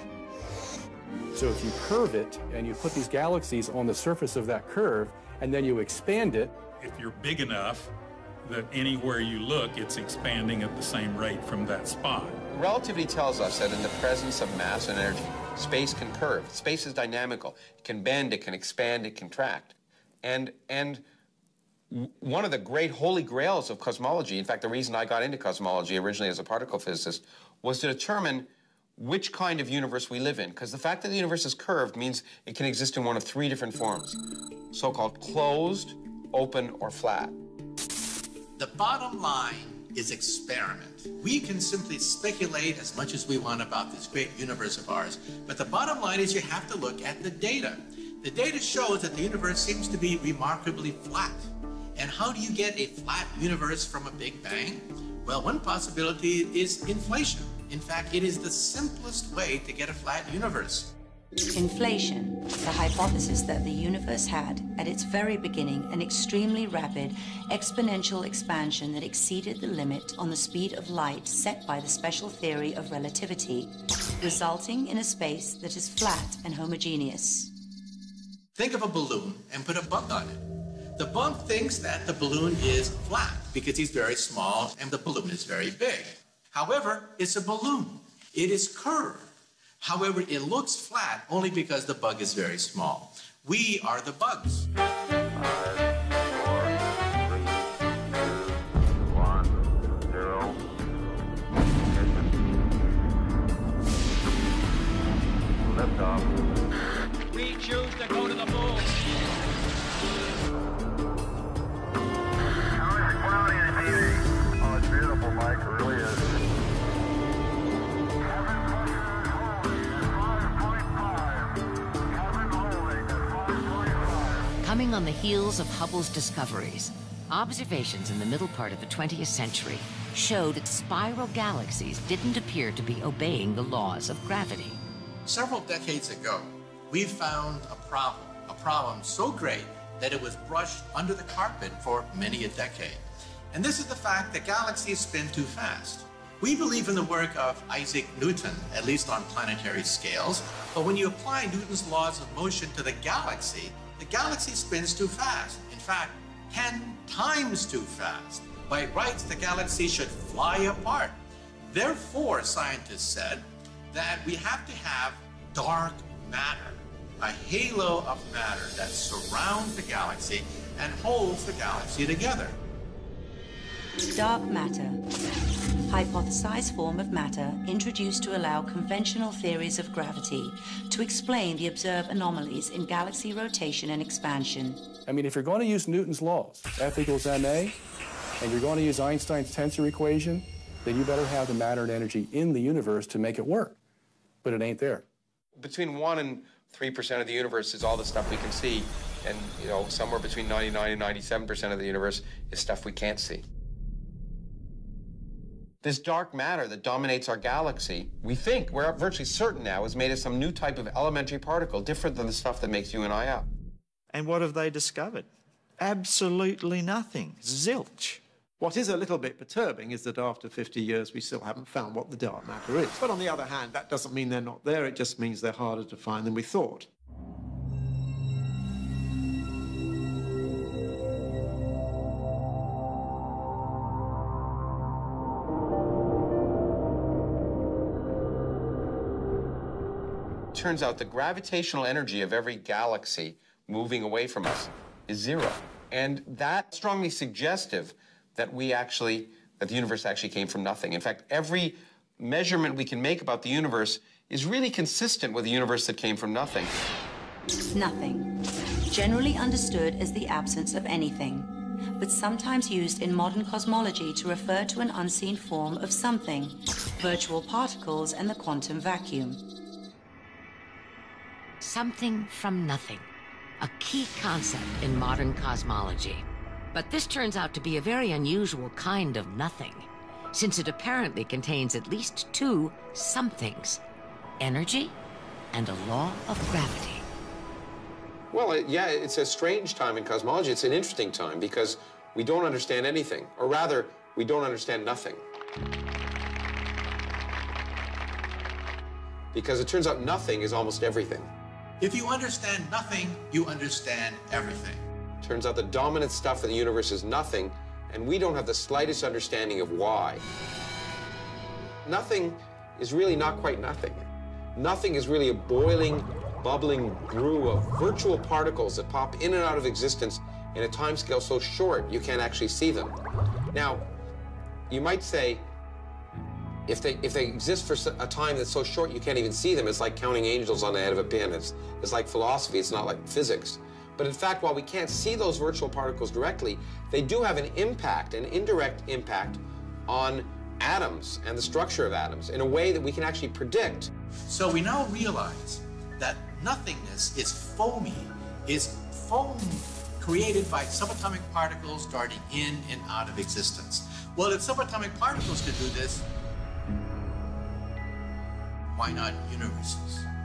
So if you curve it and you put these galaxies on the surface of that curve and then you expand it. If you're big enough that anywhere you look, it's expanding at the same rate from that spot. Relativity tells us that in the presence of mass and energy, space can curve. Space is dynamical. It can bend, it can expand, it can contract. And, and one of the great holy grails of cosmology, in fact, the reason I got into cosmology originally as a particle physicist, was to determine which kind of universe we live in. Because the fact that the universe is curved means it can exist in one of three different forms, so-called closed, open, or flat. The bottom line is experiment. We can simply speculate as much as we want about this great universe of ours, but the bottom line is you have to look at the data. The data shows that the universe seems to be remarkably flat. And how do you get a flat universe from a Big Bang? Well, one possibility is inflation. In fact, it is the simplest way to get a flat universe. Inflation, the hypothesis that the universe had, at its very beginning, an extremely rapid, exponential expansion that exceeded the limit on the speed of light set by the special theory of relativity, resulting in a space that is flat and homogeneous. Think of a balloon and put a bug on it. The bug thinks that the balloon is flat because he's very small and the balloon is very big. However, it's a balloon. It is curved. However, it looks flat only because the bug is very small. We are the bugs. We choose to go to the moon. How is it cloudy in T V? Oh, it's beautiful, Mike. It really is. Coming on the heels of Hubble's discoveries, observations in the middle part of the twentieth century showed that spiral galaxies didn't appear to be obeying the laws of gravity. Several decades ago, we found a problem, a problem so great that it was brushed under the carpet for many a decade. And this is the fact that galaxies spin too fast. We believe in the work of Isaac Newton, at least on planetary scales, but when you apply Newton's laws of motion to the galaxy, the galaxy spins too fast. In fact, ten times too fast. By rights, the galaxy should fly apart. Therefore, scientists said that we have to have dark matter, a halo of matter that surrounds the galaxy and holds the galaxy together. Dark matter, hypothesized form of matter introduced to allow conventional theories of gravity to explain the observed anomalies in galaxy rotation and expansion. I mean, if you're going to use Newton's laws, F equals ma, and you're going to use Einstein's tensor equation, then you better have the matter and energy in the universe to make it work. But it ain't there. Between one and three percent of the universe is all the stuff we can see, and you know, somewhere between ninety-nine and ninety-seven percent of the universe is stuff we can't see. This dark matter that dominates our galaxy, we think, we're virtually certain now, is made of some new type of elementary particle, different than the stuff that makes you and I up. And what have they discovered? Absolutely nothing. Zilch. What is a little bit perturbing is that after fifty years, we still haven't found what the dark matter is. But on the other hand, that doesn't mean they're not there. It just means they're harder to find than we thought. Turns out the gravitational energy of every galaxy moving away from us is zero. And that's strongly suggestive that we actually, that the universe actually came from nothing. In fact, every measurement we can make about the universe is really consistent with a universe that came from nothing. Nothing, generally understood as the absence of anything, but sometimes used in modern cosmology to refer to an unseen form of something, virtual particles and the quantum vacuum. Something from nothing, a key concept in modern cosmology. But this turns out to be a very unusual kind of nothing, since it apparently contains at least two somethings, energy and a law of gravity. Well, it, yeah, it's a strange time in cosmology. It's an interesting time because we don't understand anything, or rather, we don't understand nothing. Because it turns out nothing is almost everything. If you understand nothing, you understand everything. Turns out the dominant stuff in the universe is nothing, and we don't have the slightest understanding of why. Nothing is really not quite nothing. Nothing is really a boiling, bubbling brew of virtual particles that pop in and out of existence in a timescale so short you can't actually see them. Now, you might say, If they, if they exist for a time that's so short you can't even see them, it's like counting angels on the head of a pin. It's, it's like philosophy, it's not like physics. But in fact, while we can't see those virtual particles directly, they do have an impact, an indirect impact on atoms and the structure of atoms in a way that we can actually predict. So we now realize that nothingness is foamy, is foam created by subatomic particles darting in and out of existence. Well, if subatomic particles could do this, why not universes?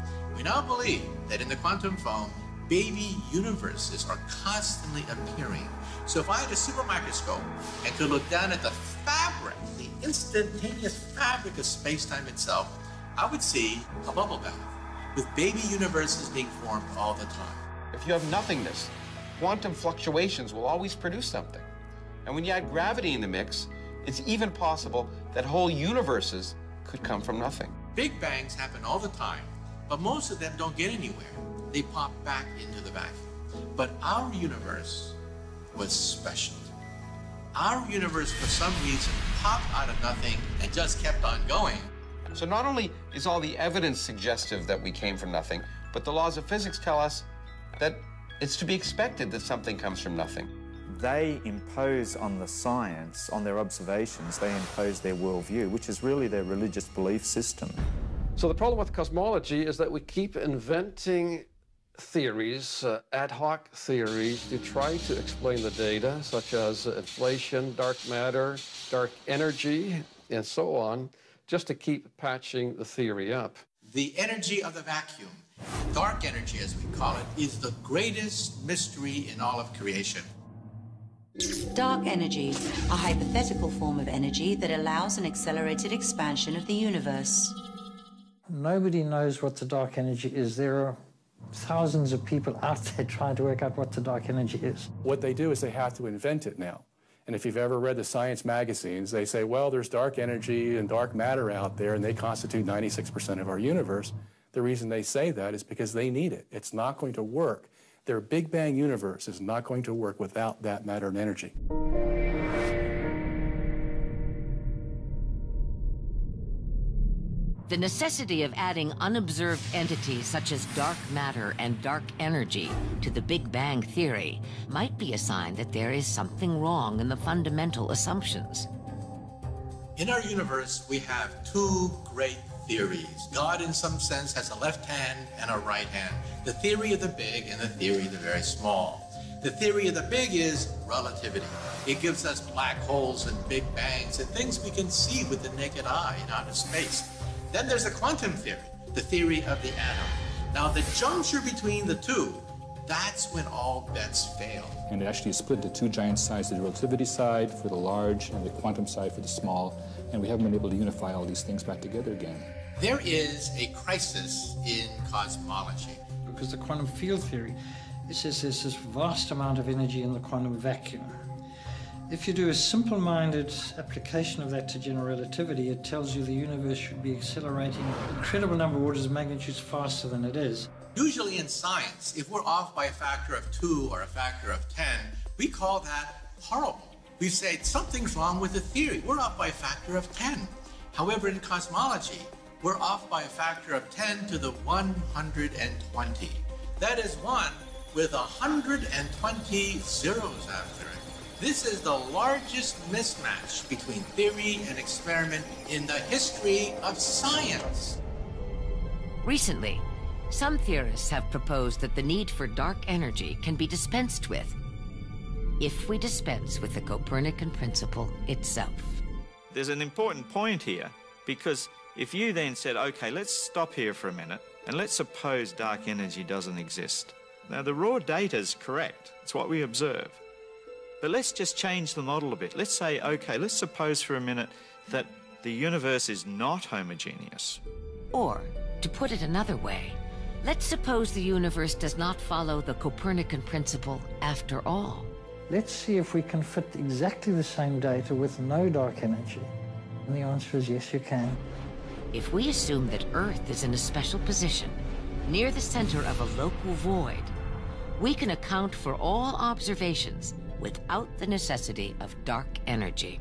We now believe that in the quantum foam, baby universes are constantly appearing. So if I had a super microscope and could look down at the fabric, the instantaneous fabric of space-time itself, I would see a bubble bath with baby universes being formed all the time. If you have nothingness, quantum fluctuations will always produce something. And when you add gravity in the mix, it's even possible that whole universes could come from nothing. Big bangs happen all the time, but most of them don't get anywhere. They pop back into the vacuum. But our universe was special. Our universe, for some reason, popped out of nothing and just kept on going. So not only is all the evidence suggestive that we came from nothing, but the laws of physics tell us that it's to be expected that something comes from nothing. They impose on the science, on their observations, they impose their worldview, which is really their religious belief system. So the problem with cosmology is that we keep inventing theories, uh, ad hoc theories, to try to explain the data, such as uh, inflation, dark matter, dark energy, and so on, just to keep patching the theory up. The energy of the vacuum, dark energy as we call it, is the greatest mystery in all of creation. Dark energy, a hypothetical form of energy that allows an accelerated expansion of the universe. Nobody knows what the dark energy is. There are thousands of people out there trying to work out what the dark energy is. What they do is they have to invent it now. And if you've ever read the science magazines, they say, well, there's dark energy and dark matter out there, and they constitute ninety-six percent of our universe. The reason they say that is because they need it. It's not going to work. Their Big Bang universe is not going to work without that matter and energy. The necessity of adding unobserved entities such as dark matter and dark energy to the Big Bang theory might be a sign that there is something wrong in the fundamental assumptions. In our universe, we have two great theories. God, in some sense, has a left hand and a right hand. The theory of the big and the theory of the very small. The theory of the big is relativity. It gives us black holes and big bangs and things we can see with the naked eye in outer space. Then there's the quantum theory, the theory of the atom. Now, the juncture between the two, that's when all bets fail. And it actually is split into two giant sides, the relativity side for the large and the quantum side for the small. And we haven't been able to unify all these things back together again. There is a crisis in cosmology. Because the quantum field theory, it says there's this vast amount of energy in the quantum vacuum. If you do a simple-minded application of that to general relativity, it tells you the universe should be accelerating an incredible number of orders of magnitudes faster than it is. Usually in science, if we're off by a factor of two or a factor of ten, we call that horrible. We say something's wrong with the theory. We're off by a factor of ten. However, in cosmology, we're off by a factor of ten to the one hundred twenty. That is one with one hundred twenty zeros after it. This is the largest mismatch between theory and experiment in the history of science. Recently, some theorists have proposed that the need for dark energy can be dispensed with if we dispense with the Copernican principle itself. There's an important point here, because if you then said, okay, let's stop here for a minute and let's suppose dark energy doesn't exist. Now, the raw data is correct. It's what we observe. But let's just change the model a bit. Let's say, okay, let's suppose for a minute that the universe is not homogeneous. Or, to put it another way, let's suppose the universe does not follow the Copernican principle after all. Let's see if we can fit exactly the same data with no dark energy. And the answer is yes, you can. If we assume that Earth is in a special position, near the center of a local void, we can account for all observations without the necessity of dark energy.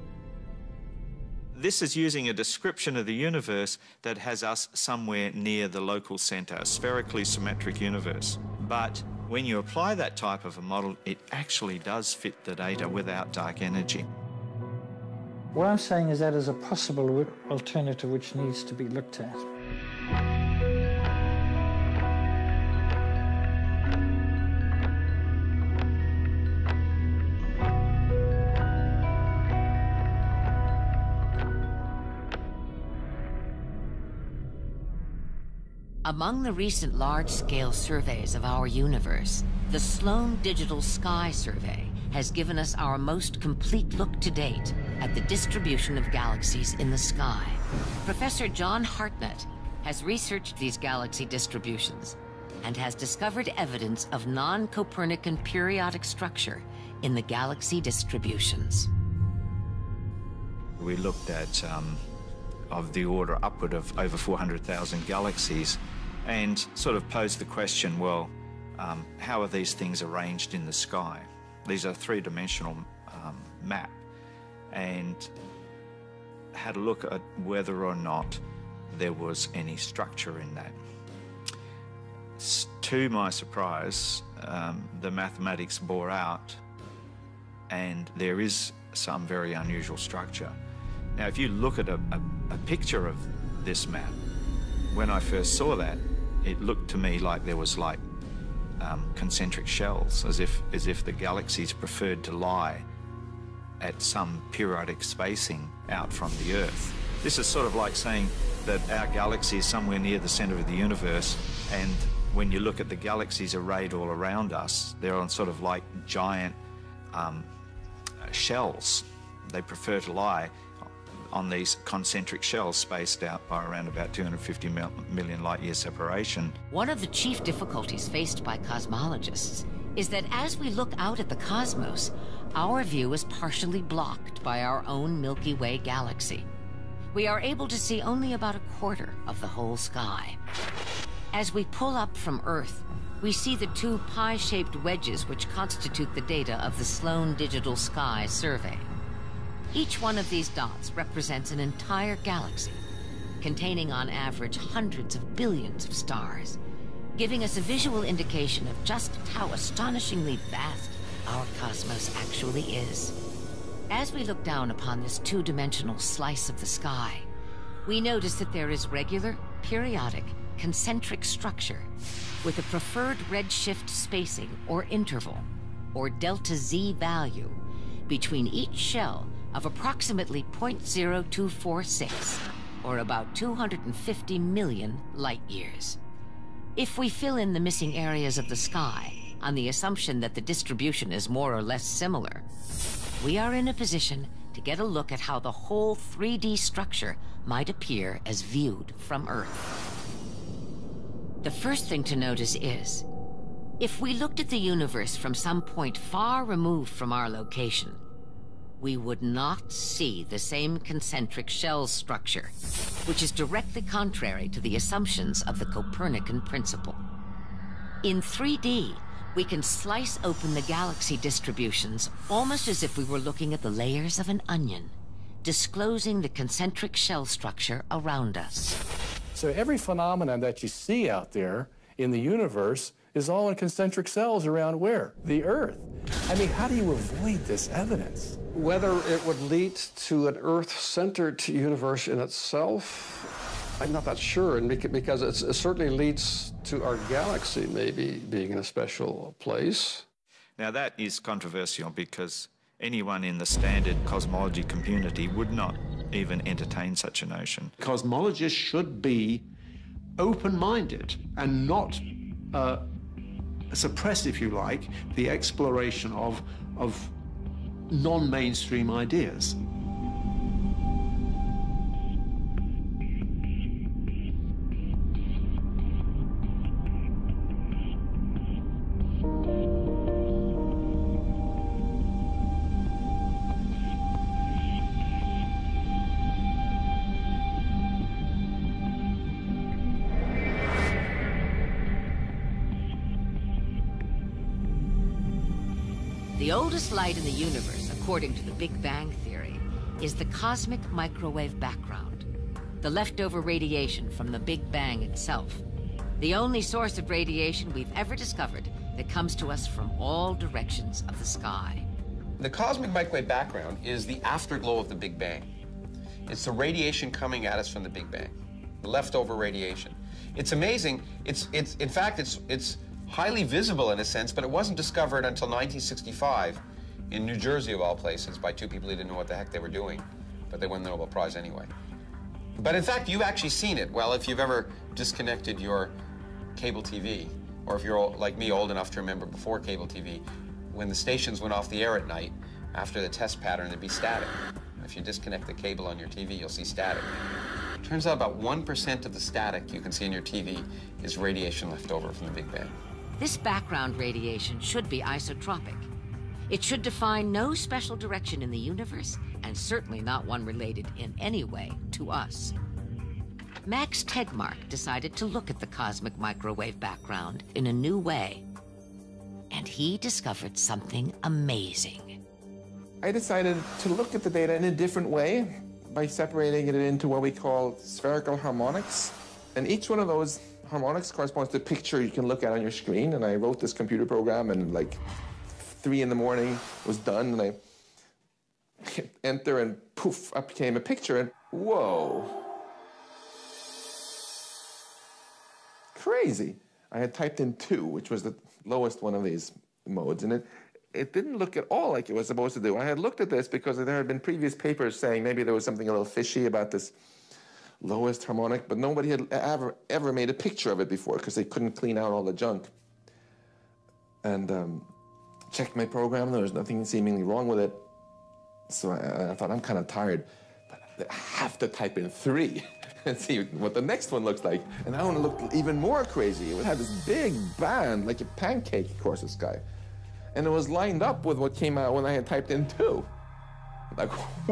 This is using a description of the universe that has us somewhere near the local center, a spherically symmetric universe. But when you apply that type of a model, it actually does fit the data without dark energy. What I'm saying is that is a possible alternative which needs to be looked at. Among the recent large-scale surveys of our universe, the Sloan Digital Sky Survey has given us our most complete look to date at the distribution of galaxies in the sky. Professor John Hartnett has researched these galaxy distributions and has discovered evidence of non-Copernican periodic structure in the galaxy distributions. We looked at um, of the order upward of over four hundred thousand galaxies and sort of posed the question, well, um, how are these things arranged in the sky? These are a three-dimensional um, map, and had a look at whether or not there was any structure in that. S- to my surprise, um, the mathematics bore out, and there is some very unusual structure. Now, if you look at a, a, a picture of this map, when I first saw that, it looked to me like there was like um, concentric shells, as if, as if the galaxies preferred to lie at some periodic spacing out from the Earth. This is sort of like saying that our galaxy is somewhere near the center of the universe, and when you look at the galaxies arrayed all around us, they're on sort of like giant um, shells. They prefer to lie on these concentric shells spaced out by around about two hundred fifty million light-year separation. One of the chief difficulties faced by cosmologists is that as we look out at the cosmos, our view is partially blocked by our own Milky Way galaxy. We are able to see only about a quarter of the whole sky. As we pull up from Earth, we see the two pie-shaped wedges which constitute the data of the Sloan Digital Sky Survey. Each one of these dots represents an entire galaxy, containing on average hundreds of billions of stars, giving us a visual indication of just how astonishingly vast our cosmos actually is. As we look down upon this two-dimensional slice of the sky, we notice that there is regular, periodic, concentric structure with a preferred redshift spacing or interval, or delta Z value, between each shell of approximately zero point zero two four six, or about two hundred fifty million light-years. If we fill in the missing areas of the sky on the assumption that the distribution is more or less similar, we are in a position to get a look at how the whole three D structure might appear as viewed from Earth. The first thing to notice is, if we looked at the universe from some point far removed from our location, we would not see the same concentric shell structure, which is directly contrary to the assumptions of the Copernican principle. In three D, we can slice open the galaxy distributions almost as if we were looking at the layers of an onion, disclosing the concentric shell structure around us. So every phenomenon that you see out there in the universe is all in concentric cells around where? The Earth. I mean, how do you avoid this evidence? Whether it would lead to an Earth-centered universe in itself, I'm not that sure, and because it's, it certainly leads to our galaxy maybe being in a special place. Now that is controversial because anyone in the standard cosmology community would not even entertain such a notion. Cosmologists should be open-minded and not uh, suppress, if you like, the exploration of, of non-mainstream ideas. The oldest light in the universe, according to the Big Bang theory, is the cosmic microwave background, the leftover radiation from the Big Bang itself, the only source of radiation we've ever discovered that comes to us from all directions of the sky. The cosmic microwave background is the afterglow of the Big Bang. It's the radiation coming at us from the Big Bang, the leftover radiation. It's amazing. It's, it's, in fact, it's, it's highly visible in a sense, but it wasn't discovered until nineteen sixty-five in New Jersey, of all places, by two people who didn't know what the heck they were doing, but they won the Nobel Prize anyway. But in fact, you've actually seen it. Well, if you've ever disconnected your cable T V, or if you're old, like me, old enough to remember before cable T V, when the stations went off the air at night, after the test pattern, there'd be static. If you disconnect the cable on your T V, you'll see static. Turns out about one percent of the static you can see in your T V is radiation left over from the Big Bang. This background radiation should be isotropic. It should define no special direction in the universe, and certainly not one related in any way to us. Max Tegmark decided to look at the cosmic microwave background in a new way, and he discovered something amazing. I decided to look at the data in a different way by separating it into what we call spherical harmonics. And each one of those harmonics corresponds to a picture you can look at on your screen. And I wrote this computer program, and like three in the morning was done, and I hit enter, and poof, up came a picture, and whoa. Crazy. I had typed in two, which was the lowest one of these modes, and it It didn't look at all like it was supposed to do. I had looked at this because there had been previous papers saying maybe there was something a little fishy about this lowest harmonic, but nobody had ever, ever made a picture of it before because they couldn't clean out all the junk. And um, checked my program, there was nothing seemingly wrong with it. So I, I thought, I'm kind of tired, but I have to type in three and see what the next one looks like. And that one looked even more crazy. It had this big band, like a pancake across the sky. And it was lined up with what came out when I had typed in two. Like,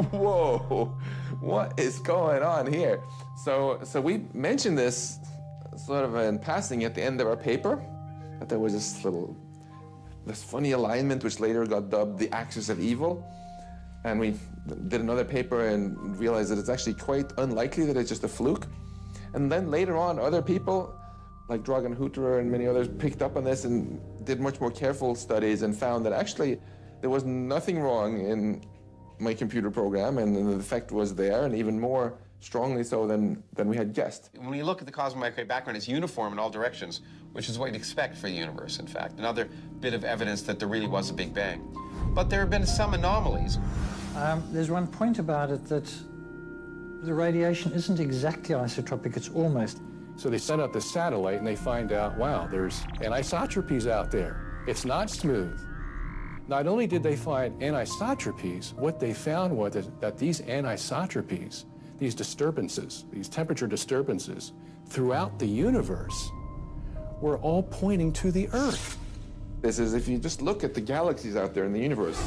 whoa, what is going on here? So, so we mentioned this sort of in passing at the end of our paper, that there was this little, this funny alignment which later got dubbed the axis of evil. And we did another paper and realized that it's actually quite unlikely that it's just a fluke. And then later on, other people, like Dragan Hutterer and many others, picked up on this and did much more careful studies and found that actually there was nothing wrong in my computer program, and the effect was there, and even more strongly so than, than we had guessed. When you look at the cosmic microwave background, it's uniform in all directions, which is what you'd expect for the universe, in fact. Another bit of evidence that there really was a Big Bang. But there have been some anomalies. Um, there's one point about it that the radiation isn't exactly isotropic, it's almost. So they send up the satellite and they find out, wow, there's anisotropies out there. It's not smooth. Not only did they find anisotropies, what they found was that, that these anisotropies, these disturbances, these temperature disturbances throughout the universe were all pointing to the Earth. This is, if you just look at the galaxies out there in the universe,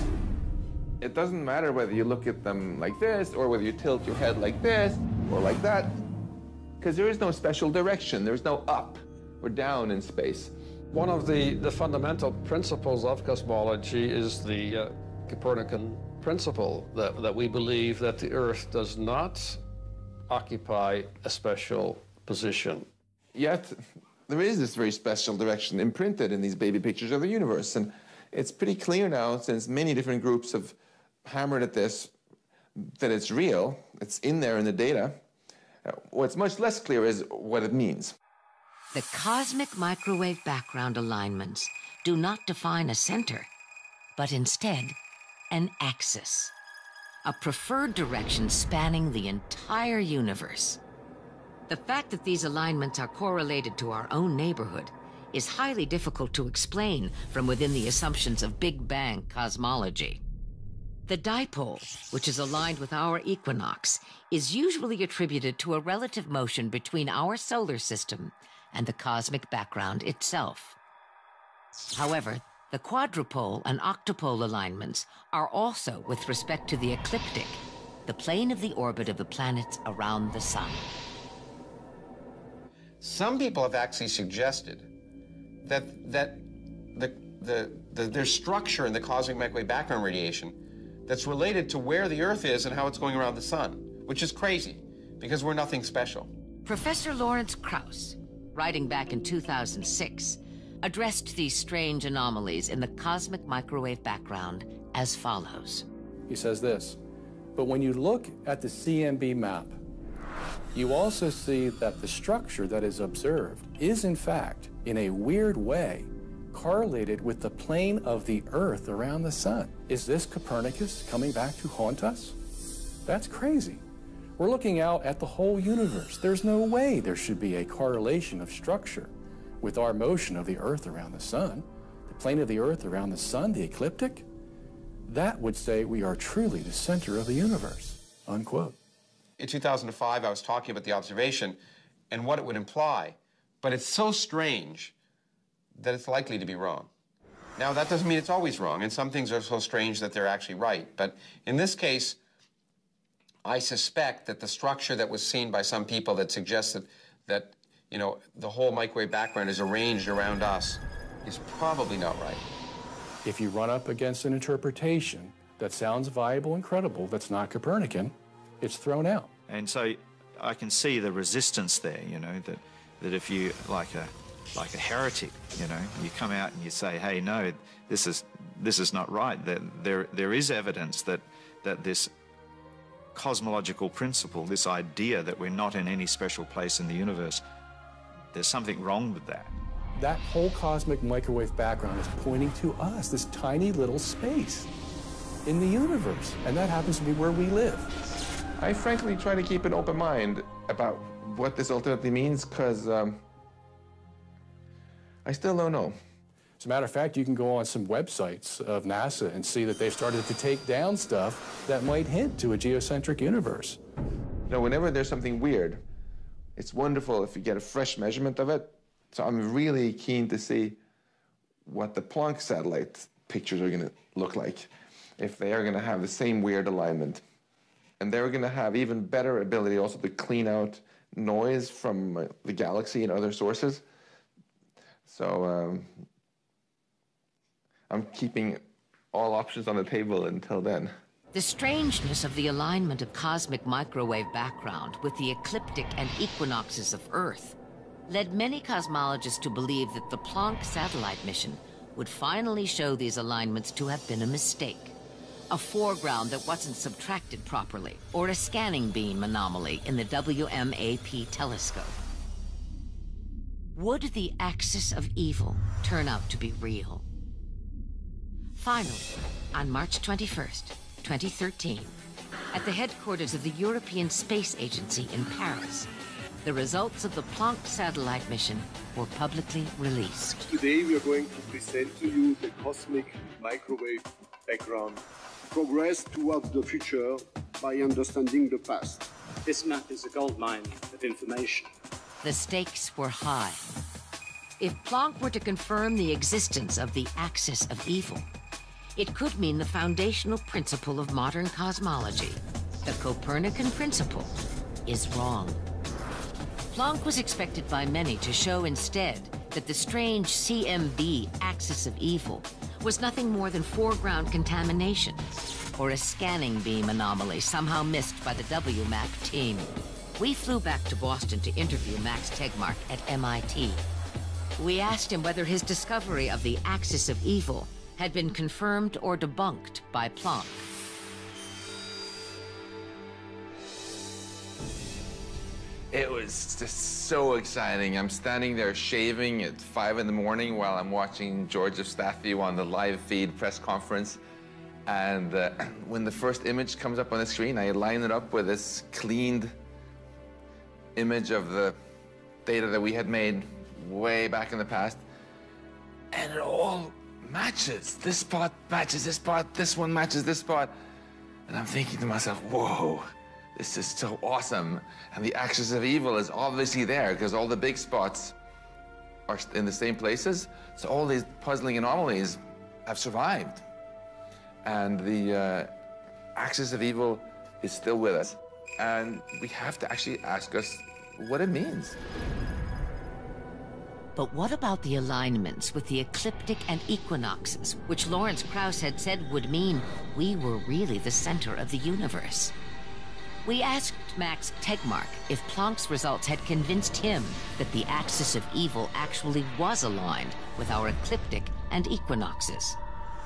it doesn't matter whether you look at them like this or whether you tilt your head like this or like that, because there is no special direction. There's no up or down in space. One of the, the fundamental principles of cosmology is the uh, Copernican principle, that, that we believe that the Earth does not occupy a special position. Yet, there is this very special direction imprinted in these baby pictures of the universe. And it's pretty clear now, since many different groups have hammered at this, that it's real. It's in there in the data. Uh, what's much less clear is what it means. The cosmic microwave background alignments do not define a center, but instead an axis, a preferred direction spanning the entire universe. The fact that these alignments are correlated to our own neighborhood is highly difficult to explain from within the assumptions of Big Bang cosmology. The dipole, which is aligned with our equinox, is usually attributed to a relative motion between our solar system and the cosmic background itself. However, the quadrupole and octopole alignments are also with respect to the ecliptic, the plane of the orbit of the planets around the sun. Some people have actually suggested that, that the, the, the, there's structure in the cosmic microwave background radiation that's related to where the Earth is and how it's going around the sun, which is crazy, because we're nothing special. Professor Lawrence Krauss, writing back in two thousand six, addressed these strange anomalies in the cosmic microwave background as follows. He says this, but when you look at the C M B map, you also see that the structure that is observed is, in fact, in a weird way, correlated with the plane of the Earth around the sun. Is this Copernicus coming back to haunt us? That's crazy. We're looking out at the whole universe. There's no way there should be a correlation of structure with our motion of the Earth around the sun, the plane of the Earth around the sun, the ecliptic. That would say we are truly the center of the universe, unquote. In two thousand five, I was talking about the observation and what it would imply, but it's so strange that it's likely to be wrong. Now, that doesn't mean it's always wrong, and some things are so strange that they're actually right. But in this case, I suspect that the structure that was seen by some people that suggested that, you know, the whole microwave background is arranged around us is probably not right. If you run up against an interpretation that sounds viable and credible that's not Copernican, it's thrown out. And so I can see the resistance there, you know, that, that if you, like a, like a heretic, you know, you come out and you say, hey, no, this is, this is not right. That there, there is evidence that, that this cosmological principle, this idea that we're not in any special place in the universe, there's something wrong with that. That whole cosmic microwave background is pointing to us, this tiny little space in the universe, and that happens to be where we live. I frankly try to keep an open mind about what this ultimately means, because um, I still don't know. As a matter of fact, you can go on some websites of NASA and see that they've started to take down stuff that might hint to a geocentric universe. You know, whenever there's something weird, it's wonderful if you get a fresh measurement of it. So I'm really keen to see what the Planck satellite pictures are going to look like, if they are going to have the same weird alignment. And they're going to have even better ability also to clean out noise from uh, the galaxy and other sources. So um, I'm keeping all options on the table until then. The strangeness of the alignment of cosmic microwave background with the ecliptic and equinoxes of Earth led many cosmologists to believe that the Planck satellite mission would finally show these alignments to have been a mistake, a foreground that wasn't subtracted properly, or a scanning beam anomaly in the W M A P telescope. Would the axis of evil turn out to be real? Finally, on March twenty-first, twenty thirteen, at the headquarters of the European Space Agency in Paris, the results of the Planck satellite mission were publicly released. Today we are going to present to you the cosmic microwave background. Progress towards the future by understanding the past. This map is a goldmine of information. The stakes were high. If Planck were to confirm the existence of the axis of evil, it could mean the foundational principle of modern cosmology, the Copernican principle, is wrong. Planck was expected by many to show instead that the strange C M B axis of evil was nothing more than foreground contamination or a scanning beam anomaly somehow missed by the W MAP team. We flew back to Boston to interview Max Tegmark at M I T. We asked him whether his discovery of the axis of evil had been confirmed or debunked by Planck. It was just so exciting. I'm standing there shaving at five in the morning while I'm watching George Eustathio on the live feed press conference. And uh, when the first image comes up on the screen, I line it up with this cleaned image of the data that we had made way back in the past. And it all matches. This spot matches this spot, this one matches this spot. And I'm thinking to myself, whoa. This is so awesome. And the axis of evil is obviously there because all the big spots are in the same places. So all these puzzling anomalies have survived. And the uh, axis of evil is still with us. And we have to actually ask us what it means. But what about the alignments with the ecliptic and equinoxes, which Lawrence Krauss had said would mean we were really the center of the universe? We asked Max Tegmark if Planck's results had convinced him that the axis of evil actually was aligned with our ecliptic and equinoxes.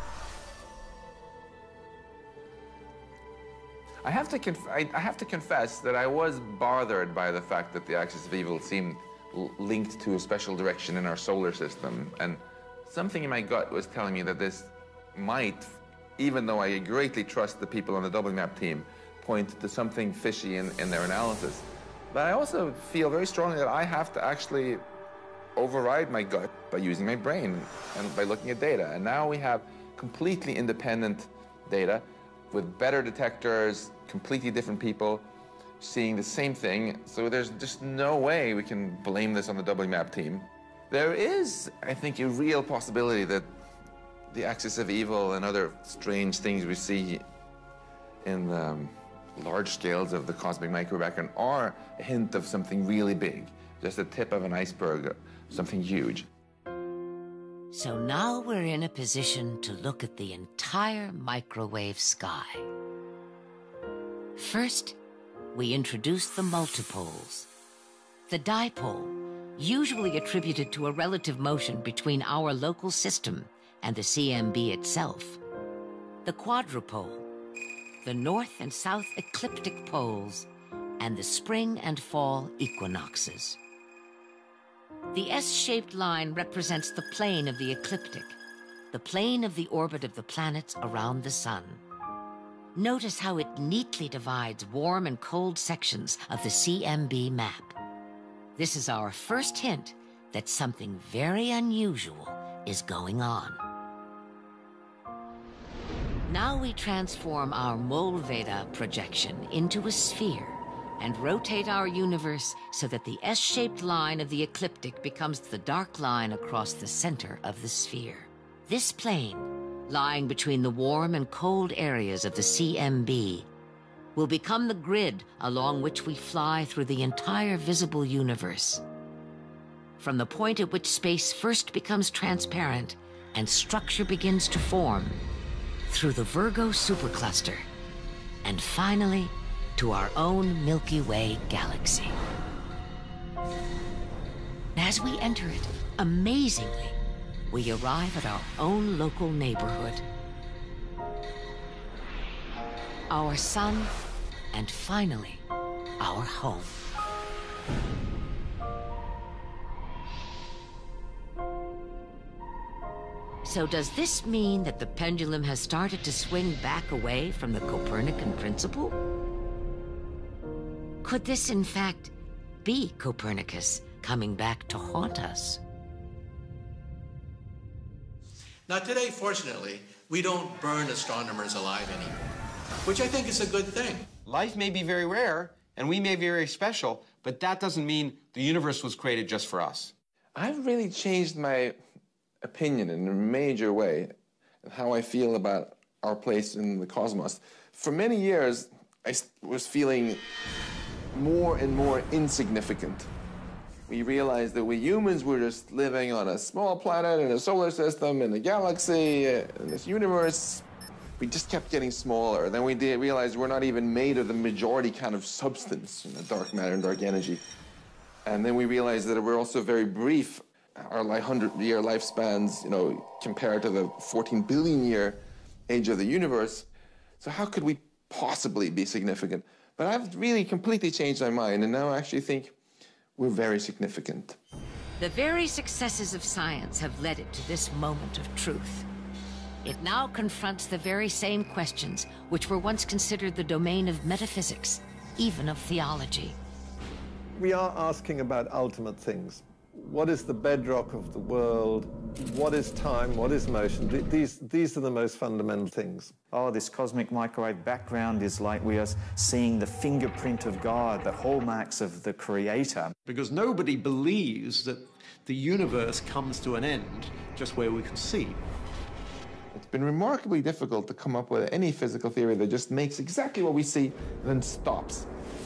I have to conf I, I have to confess that I was bothered by the fact that the axis of evil seemed l linked to a special direction in our solar system, and something in my gut was telling me that this might, even though I greatly trust the people on the W MAP team, point to something fishy in, in their analysis. But I also feel very strongly that I have to actually override my gut by using my brain and by looking at data. And now we have completely independent data with better detectors, completely different people seeing the same thing. So there's just no way we can blame this on the W MAP team. There is, I think, a real possibility that the axis of evil and other strange things we see in um, large scales of the cosmic microwave background are a hint of something really big, just the tip of an iceberg, something huge. So now we're in a position to look at the entire microwave sky. First, we introduce the multipoles. The dipole, usually attributed to a relative motion between our local system and the C M B itself. The quadrupole, the north and south ecliptic poles, and the spring and fall equinoxes. The S-shaped line represents the plane of the ecliptic, the plane of the orbit of the planets around the sun. Notice how it neatly divides warm and cold sections of the C M B map. This is our first hint that something very unusual is going on. Now we transform our Molveda projection into a sphere and rotate our universe so that the S-shaped line of the ecliptic becomes the dark line across the center of the sphere. This plane, lying between the warm and cold areas of the C M B, will become the grid along which we fly through the entire visible universe. From the point at which space first becomes transparent and structure begins to form, through the Virgo supercluster, and finally to our own Milky Way galaxy. As we enter it, amazingly, we arrive at our own local neighborhood. Our sun, and finally, our home. So does this mean that the pendulum has started to swing back away from the Copernican principle? Could this, in fact, be Copernicus coming back to haunt us? Now today, fortunately, we don't burn astronomers alive anymore, which I think is a good thing. Life may be very rare, and we may be very special, but that doesn't mean the universe was created just for us. I've really changed my opinion in a major way and how I feel about our place in the cosmos. For many years, I was feeling more and more insignificant. We realized that we humans were just living on a small planet in a solar system, in a galaxy, in this universe. We just kept getting smaller. Then we did realize we're not even made of the majority kind of substance, you know, dark matter and dark energy. And then we realized that we're also very brief. Our one hundred year lifespans, you know, compared to the fourteen billion year age of the universe. So how could we possibly be significant? But I've really completely changed my mind, and now I actually think we're very significant. The very successes of science have led it to this moment of truth. It now confronts the very same questions which were once considered the domain of metaphysics, even of theology. We are asking about ultimate things. What is the bedrock of the world? What is time? What is motion? Th these, these are the most fundamental things. Oh, this cosmic microwave background is like we are seeing the fingerprint of God, the hallmarks of the Creator. Because nobody believes that the universe comes to an end just where we can see. It's been remarkably difficult to come up with any physical theory that just makes exactly what we see and then stops.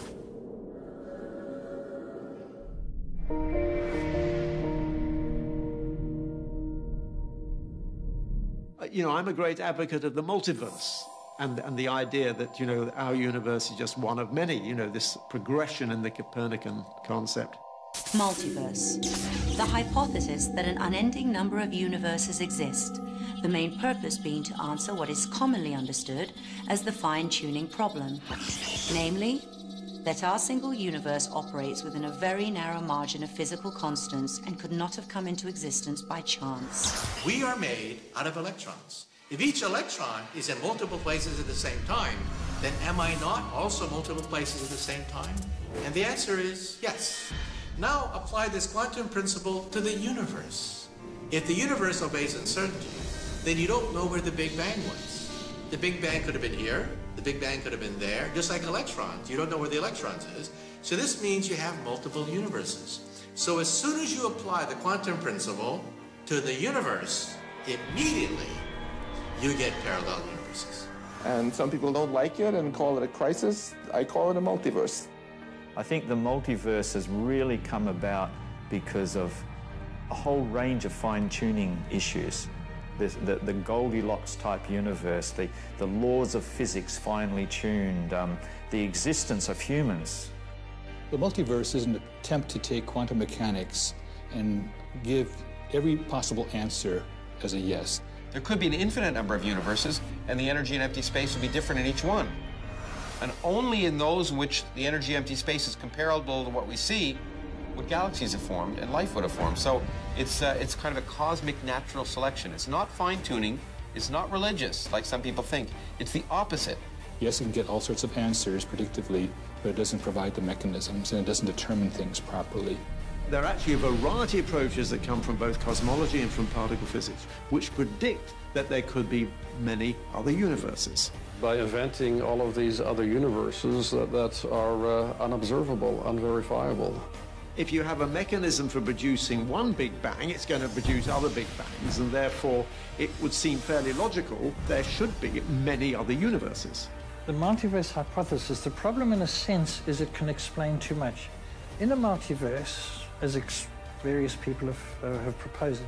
You know, I'm a great advocate of the multiverse and, and the idea that, you know, our universe is just one of many, you know, this progression in the Copernican concept. Multiverse. The hypothesis that an unending number of universes exist, the main purpose being to answer what is commonly understood as the fine-tuning problem, namely, that our single universe operates within a very narrow margin of physical constants and could not have come into existence by chance. We are made out of electrons. If each electron is in multiple places at the same time, then am I not also multiple places at the same time? And the answer is yes. Now apply this quantum principle to the universe. If the universe obeys uncertainty, then you don't know where the Big Bang was. The Big Bang could have been here, the Big Bang could have been there, just like electrons. You don't know where the electrons is. So this means you have multiple universes. So as soon as you apply the quantum principle to the universe, immediately you get parallel universes. And some people don't like it and call it a crisis. I call it a multiverse. I think the multiverse has really come about because of a whole range of fine-tuning issues. The, the, the Goldilocks type universe, the, the laws of physics finely tuned, um, the existence of humans. The multiverse is an attempt to take quantum mechanics and give every possible answer as a yes. There could be an infinite number of universes, and the energy and empty space would be different in each one. And only in those in which the energy empty space is comparable to what we see would galaxies have formed and life would have formed. So it's, uh, it's kind of a cosmic natural selection. It's not fine-tuning, it's not religious, like some people think. It's the opposite. Yes, it can get all sorts of answers predictively, but it doesn't provide the mechanisms and it doesn't determine things properly. There are actually a variety of approaches that come from both cosmology and from particle physics, which predict that there could be many other universes. By inventing all of these other universes that, that are uh, unobservable, unverifiable. If you have a mechanism for producing one Big Bang, it's going to produce other Big Bangs, and therefore it would seem fairly logical there should be many other universes. The multiverse hypothesis, the problem in a sense is it can explain too much. In a multiverse, as ex various people have, uh, have proposed,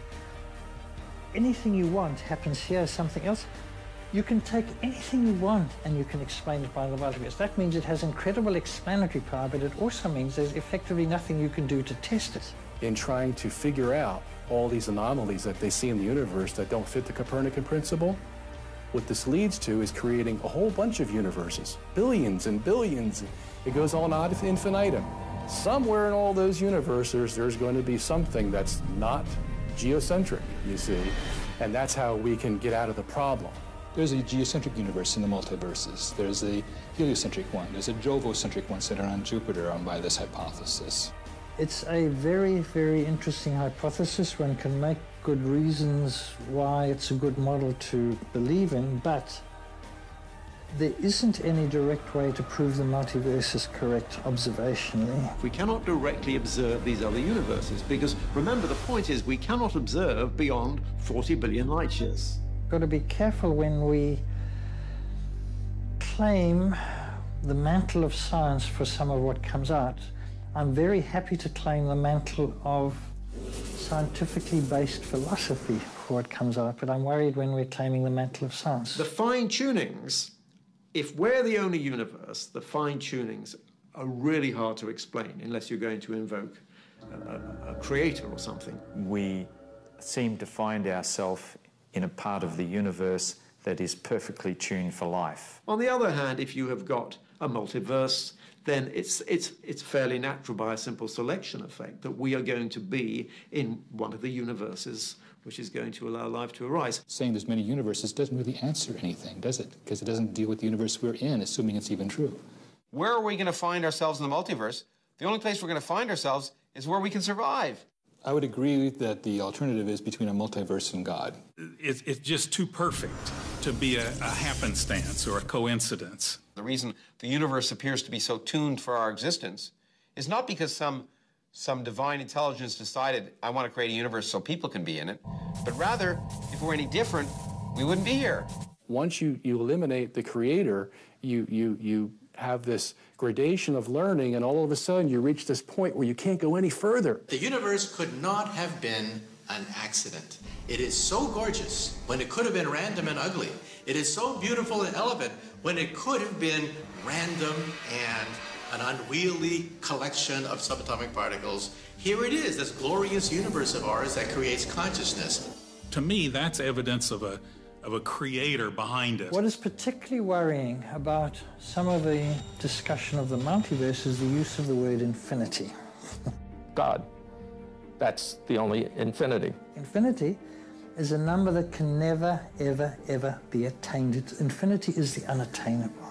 anything you want happens here, something else. You can take anything you want and you can explain it by the multiverse. That means it has incredible explanatory power, but it also means there's effectively nothing you can do to test it. In trying to figure out all these anomalies that they see in the universe that don't fit the Copernican principle, what this leads to is creating a whole bunch of universes, billions and billions. It goes on ad infinitum. Somewhere in all those universes, there's going to be something that's not geocentric, you see, and that's how we can get out of the problem. There's a geocentric universe in the multiverses. There's a heliocentric one. There's a Jovocentric one centered on Jupiter on by this hypothesis. It's a very, very interesting hypothesis. One can make good reasons why it's a good model to believe in, but there isn't any direct way to prove the multiverse is correct observationally. We cannot directly observe these other universes because, remember, the point is we cannot observe beyond forty billion light years. Got to be careful when we claim the mantle of science for some of what comes out. I'm very happy to claim the mantle of scientifically based philosophy for what comes out, but I'm worried when we're claiming the mantle of science. The fine-tunings, if we're the only universe, the fine-tunings are really hard to explain unless you're going to invoke a, a, a creator or something. We seem to find ourselves in a part of the universe that is perfectly tuned for life. On the other hand, if you have got a multiverse, then it's, it's, it's fairly natural by a simple selection effect that we are going to be in one of the universes which is going to allow life to arise. Saying there's many universes doesn't really answer anything, does it? Because it doesn't deal with the universe we're in, assuming it's even true. Where are we going to find ourselves in the multiverse? The only place we're going to find ourselves is where we can survive. I would agree that the alternative is between a multiverse and God. It's, it's just too perfect to be a, a happenstance or a coincidence. The reason the universe appears to be so tuned for our existence is not because some, some divine intelligence decided, I want to create a universe so people can be in it, but rather, if we're any different, we wouldn't be here. Once you, you eliminate the creator, you, you, you have this gradation of learning, and all of a sudden you reach this point where you can't go any further. The universe could not have been an accident. It is so gorgeous when it could have been random and ugly. It is so beautiful and elegant when it could have been random and an unwieldy collection of subatomic particles. Here it is, this glorious universe of ours that creates consciousness. To me, that's evidence of a of a creator behind it. What is particularly worrying about some of the discussion of the multiverse is the use of the word infinity. God. That's the only infinity. Infinity is a number that can never, ever, ever be attained. It's, infinity is the unattainable.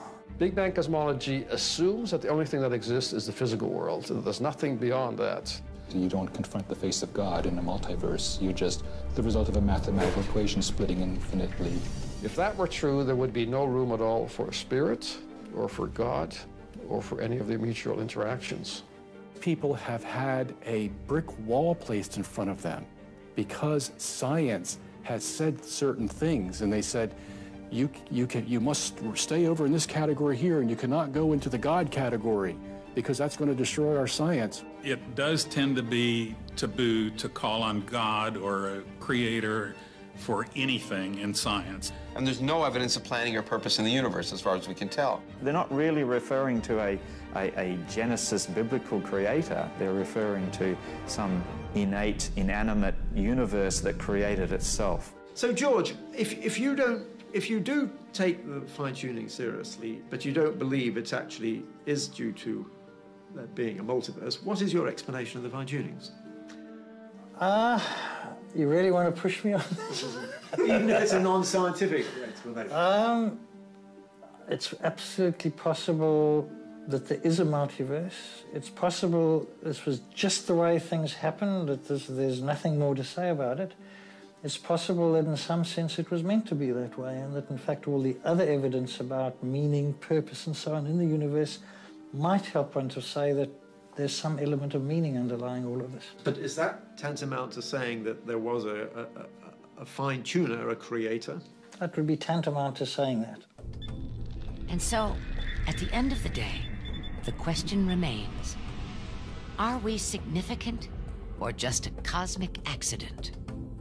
Big Bang cosmology assumes that the only thing that exists is the physical world, and there's nothing beyond that. You don't confront the face of God in a multiverse. You're just the result of a mathematical equation splitting infinitely. If that were true, there would be no room at all for spirit, or for God, or for any of the mutual interactions. People have had a brick wall placed in front of them because science has said certain things, and they said, you, you, can, you must stay over in this category here, and you cannot go into the God category, because that's going to destroy our science. It does tend to be taboo to call on God or a creator for anything in science. And there's no evidence of planning or purpose in the universe, as far as we can tell. They're not really referring to a, a, a Genesis biblical creator. They're referring to some innate, inanimate universe that created itself. So, George, if, if you don't, if you do take the fine-tuning seriously, but you don't believe it actually is due to there being a multiverse, what is your explanation of the fine-tunings? Ah, uh, you really want to push me on this? Even if it's a non-scientific explanation. Um, it's absolutely possible that there is a multiverse. It's possible this was just the way things happened, that there's, there's nothing more to say about it. It's possible that in some sense it was meant to be that way, and that in fact all the other evidence about meaning, purpose and so on in the universe might help one to say that there's some element of meaning underlying all of this. But is that tantamount to saying that there was a, a, a fine-tuner, a creator? That would be tantamount to saying that. And so, at the end of the day, the question remains, are we significant or just a cosmic accident?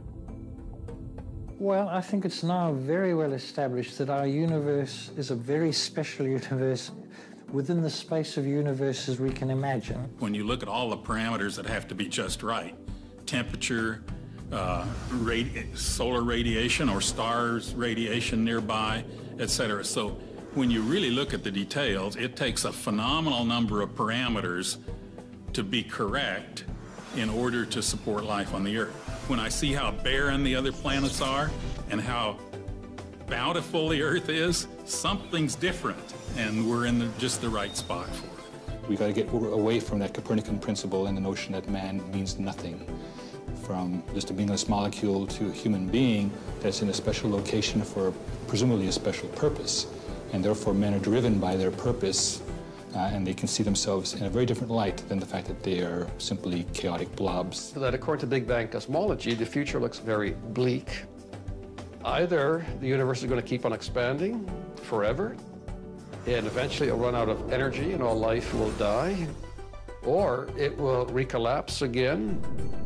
Well, I think it's now very well established that our universe is a very special universe within the space of universes we can imagine. When you look at all the parameters that have to be just right, temperature, uh, radi- solar radiation or stars radiation nearby, et cetera. So when you really look at the details, it takes a phenomenal number of parameters to be correct in order to support life on the Earth. When I see how barren the other planets are and how bountiful the Earth is, something's different, and we're in the, just the right spot for it. We got to get away from that Copernican principle and the notion that man means nothing. From just a meaningless molecule to a human being that's in a special location for presumably a special purpose. And therefore men are driven by their purpose, uh, and they can see themselves in a very different light than the fact that they are simply chaotic blobs. That according to Big Bang cosmology, the future looks very bleak. Either the universe is going to keep on expanding forever, and eventually it'll run out of energy and all life will die, or it will recollapse again,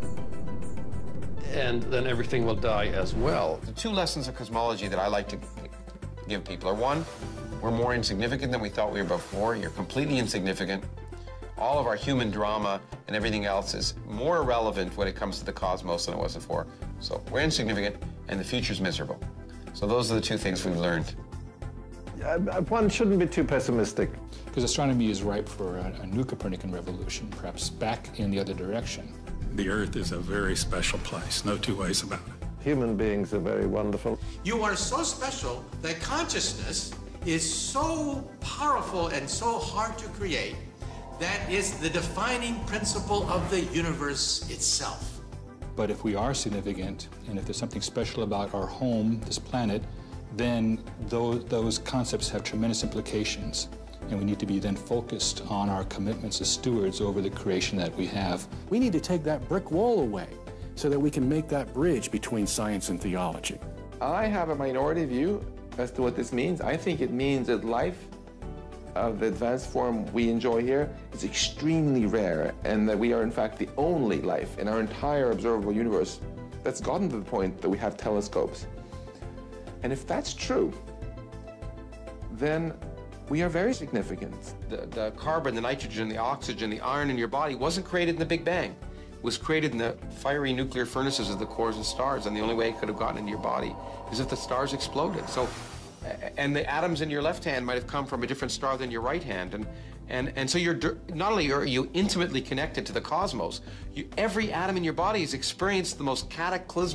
and then everything will die as well. The two lessons of cosmology that I like to give people are, one, we're more insignificant than we thought we were before. You're completely insignificant. All of our human drama and everything else is more irrelevant when it comes to the cosmos than it was before. So we're insignificant, and the future's miserable. So those are the two things we've learned. Uh, one shouldn't be too pessimistic. Because astronomy is ripe for a, a new Copernican revolution, perhaps back in the other direction. The Earth is a very special place, no two ways about it. Human beings are very wonderful. You are so special that consciousness is so powerful and so hard to create. That is the defining principle of the universe itself. But if we are significant, and if there's something special about our home, this planet, then those, those concepts have tremendous implications. And we need to be then focused on our commitments as stewards over the creation that we have. We need to take that brick wall away so that we can make that bridge between science and theology. I have a minority view as to what this means. I think it means that life of the advanced form we enjoy here is extremely rare, and that we are in fact the only life in our entire observable universe that's gotten to the point that we have telescopes. And if that's true, then we are very significant. The, the carbon, the nitrogen, the oxygen, the iron in your body wasn't created in the Big Bang. It was created in the fiery nuclear furnaces of the cores of stars, and the only way it could have gotten into your body is if the stars exploded. So, and the atoms in your left hand might have come from a different star than your right hand, and and and so you're not only are you intimately connected to the cosmos, you, every atom in your body has experienced the most cataclysmic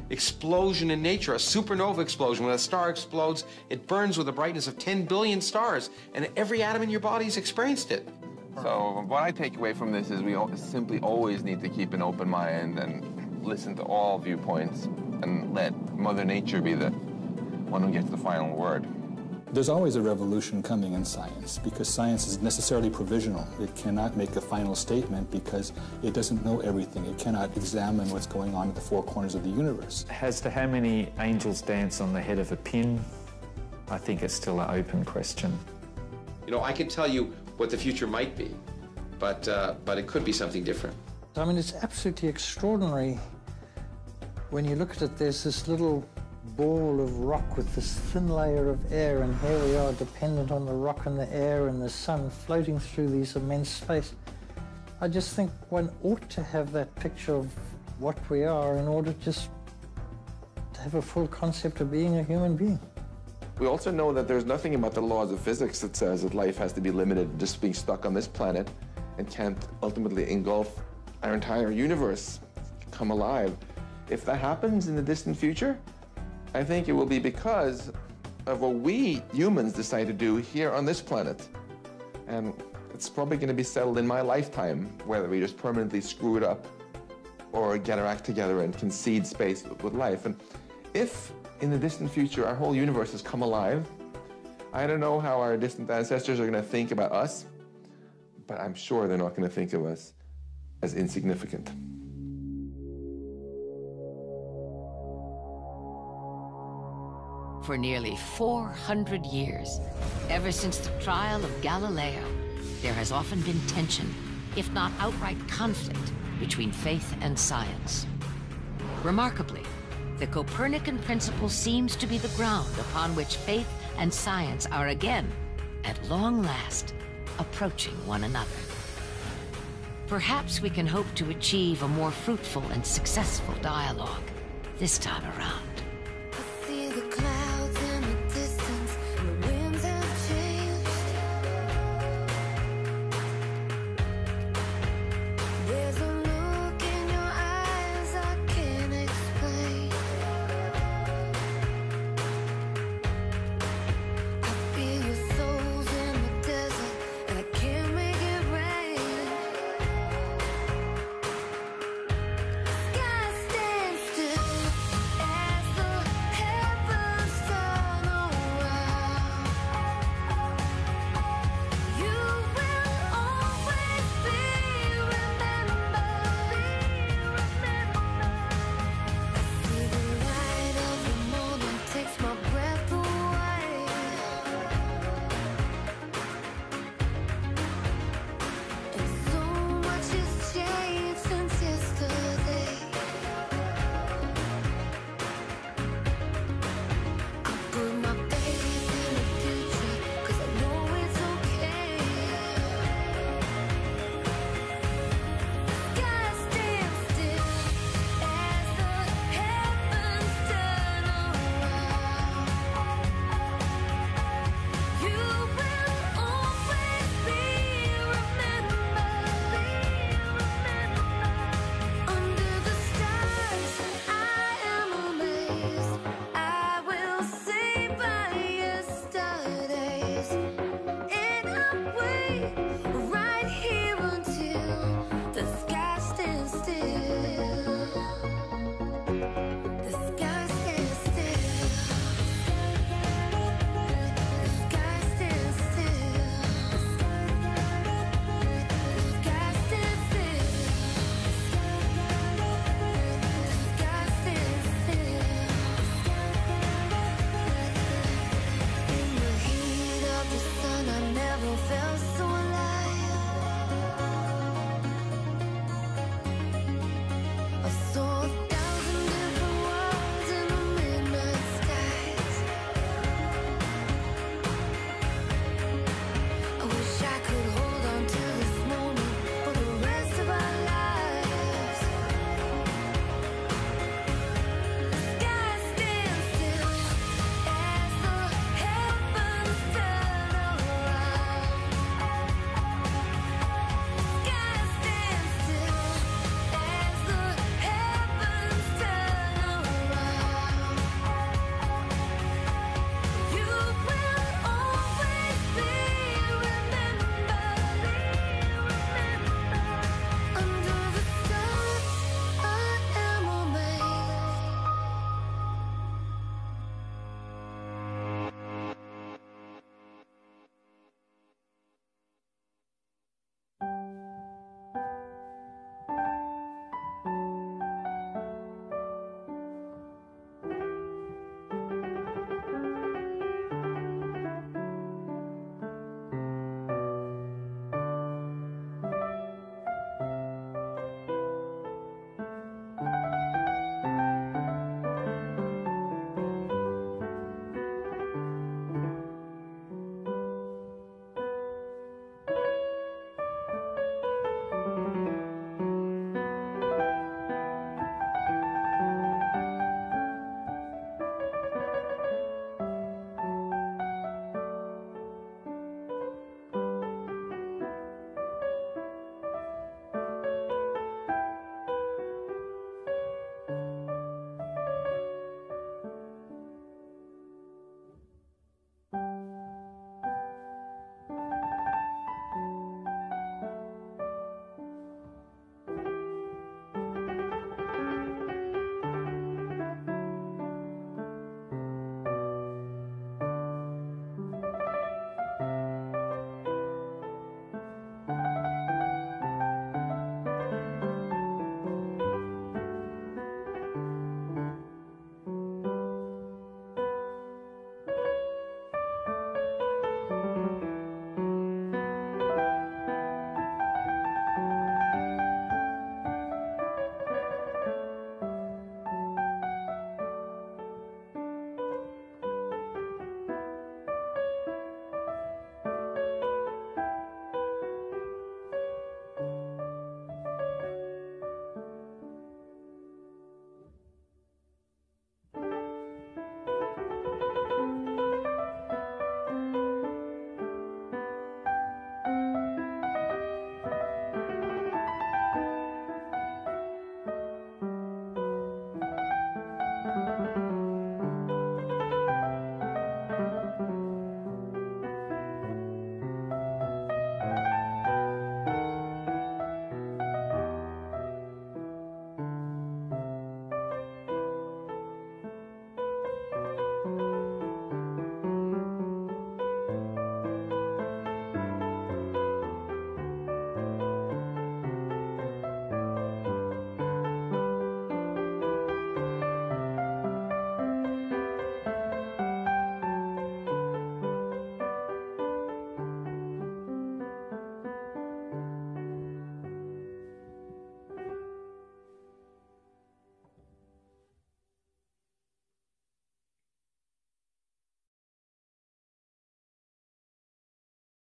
explosion in nature, a supernova explosion. When a star explodes, it burns with a brightness of ten billion stars, and every atom in your body's experienced it. So what I take away from this is we simply always need to keep an open mind and listen to all viewpoints and let Mother Nature be the one who gets the final word. There's always a revolution coming in science because science is necessarily provisional. It cannot make a final statement because it doesn't know everything. It cannot examine what's going on at the four corners of the universe. As to how many angels dance on the head of a pin, I think it's still an open question. You know, I can tell you what the future might be, but, uh, but it could be something different. I mean, it's absolutely extraordinary. When you look at it, there's this little ball of rock with this thin layer of air, and here we are dependent on the rock and the air and the sun floating through these immense space. I just think one ought to have that picture of what we are in order just to have a full concept of being a human being. We also know that there's nothing about the laws of physics that says that life has to be limited to just being stuck on this planet and can't ultimately engulf our entire universe, come alive. If that happens in the distant future, I think it will be because of what we humans decide to do here on this planet. And it's probably going to be settled in my lifetime, whether we just permanently screw it up or get our act together and concede space with life. And if in the distant future our whole universe has come alive, I don't know how our distant ancestors are going to think about us, but I'm sure they're not going to think of us as insignificant. For nearly four hundred years, ever since the trial of Galileo, there has often been tension, if not outright conflict, between faith and science. Remarkably, the Copernican principle seems to be the ground upon which faith and science are again, at long last, approaching one another. Perhaps we can hope to achieve a more fruitful and successful dialogue this time around.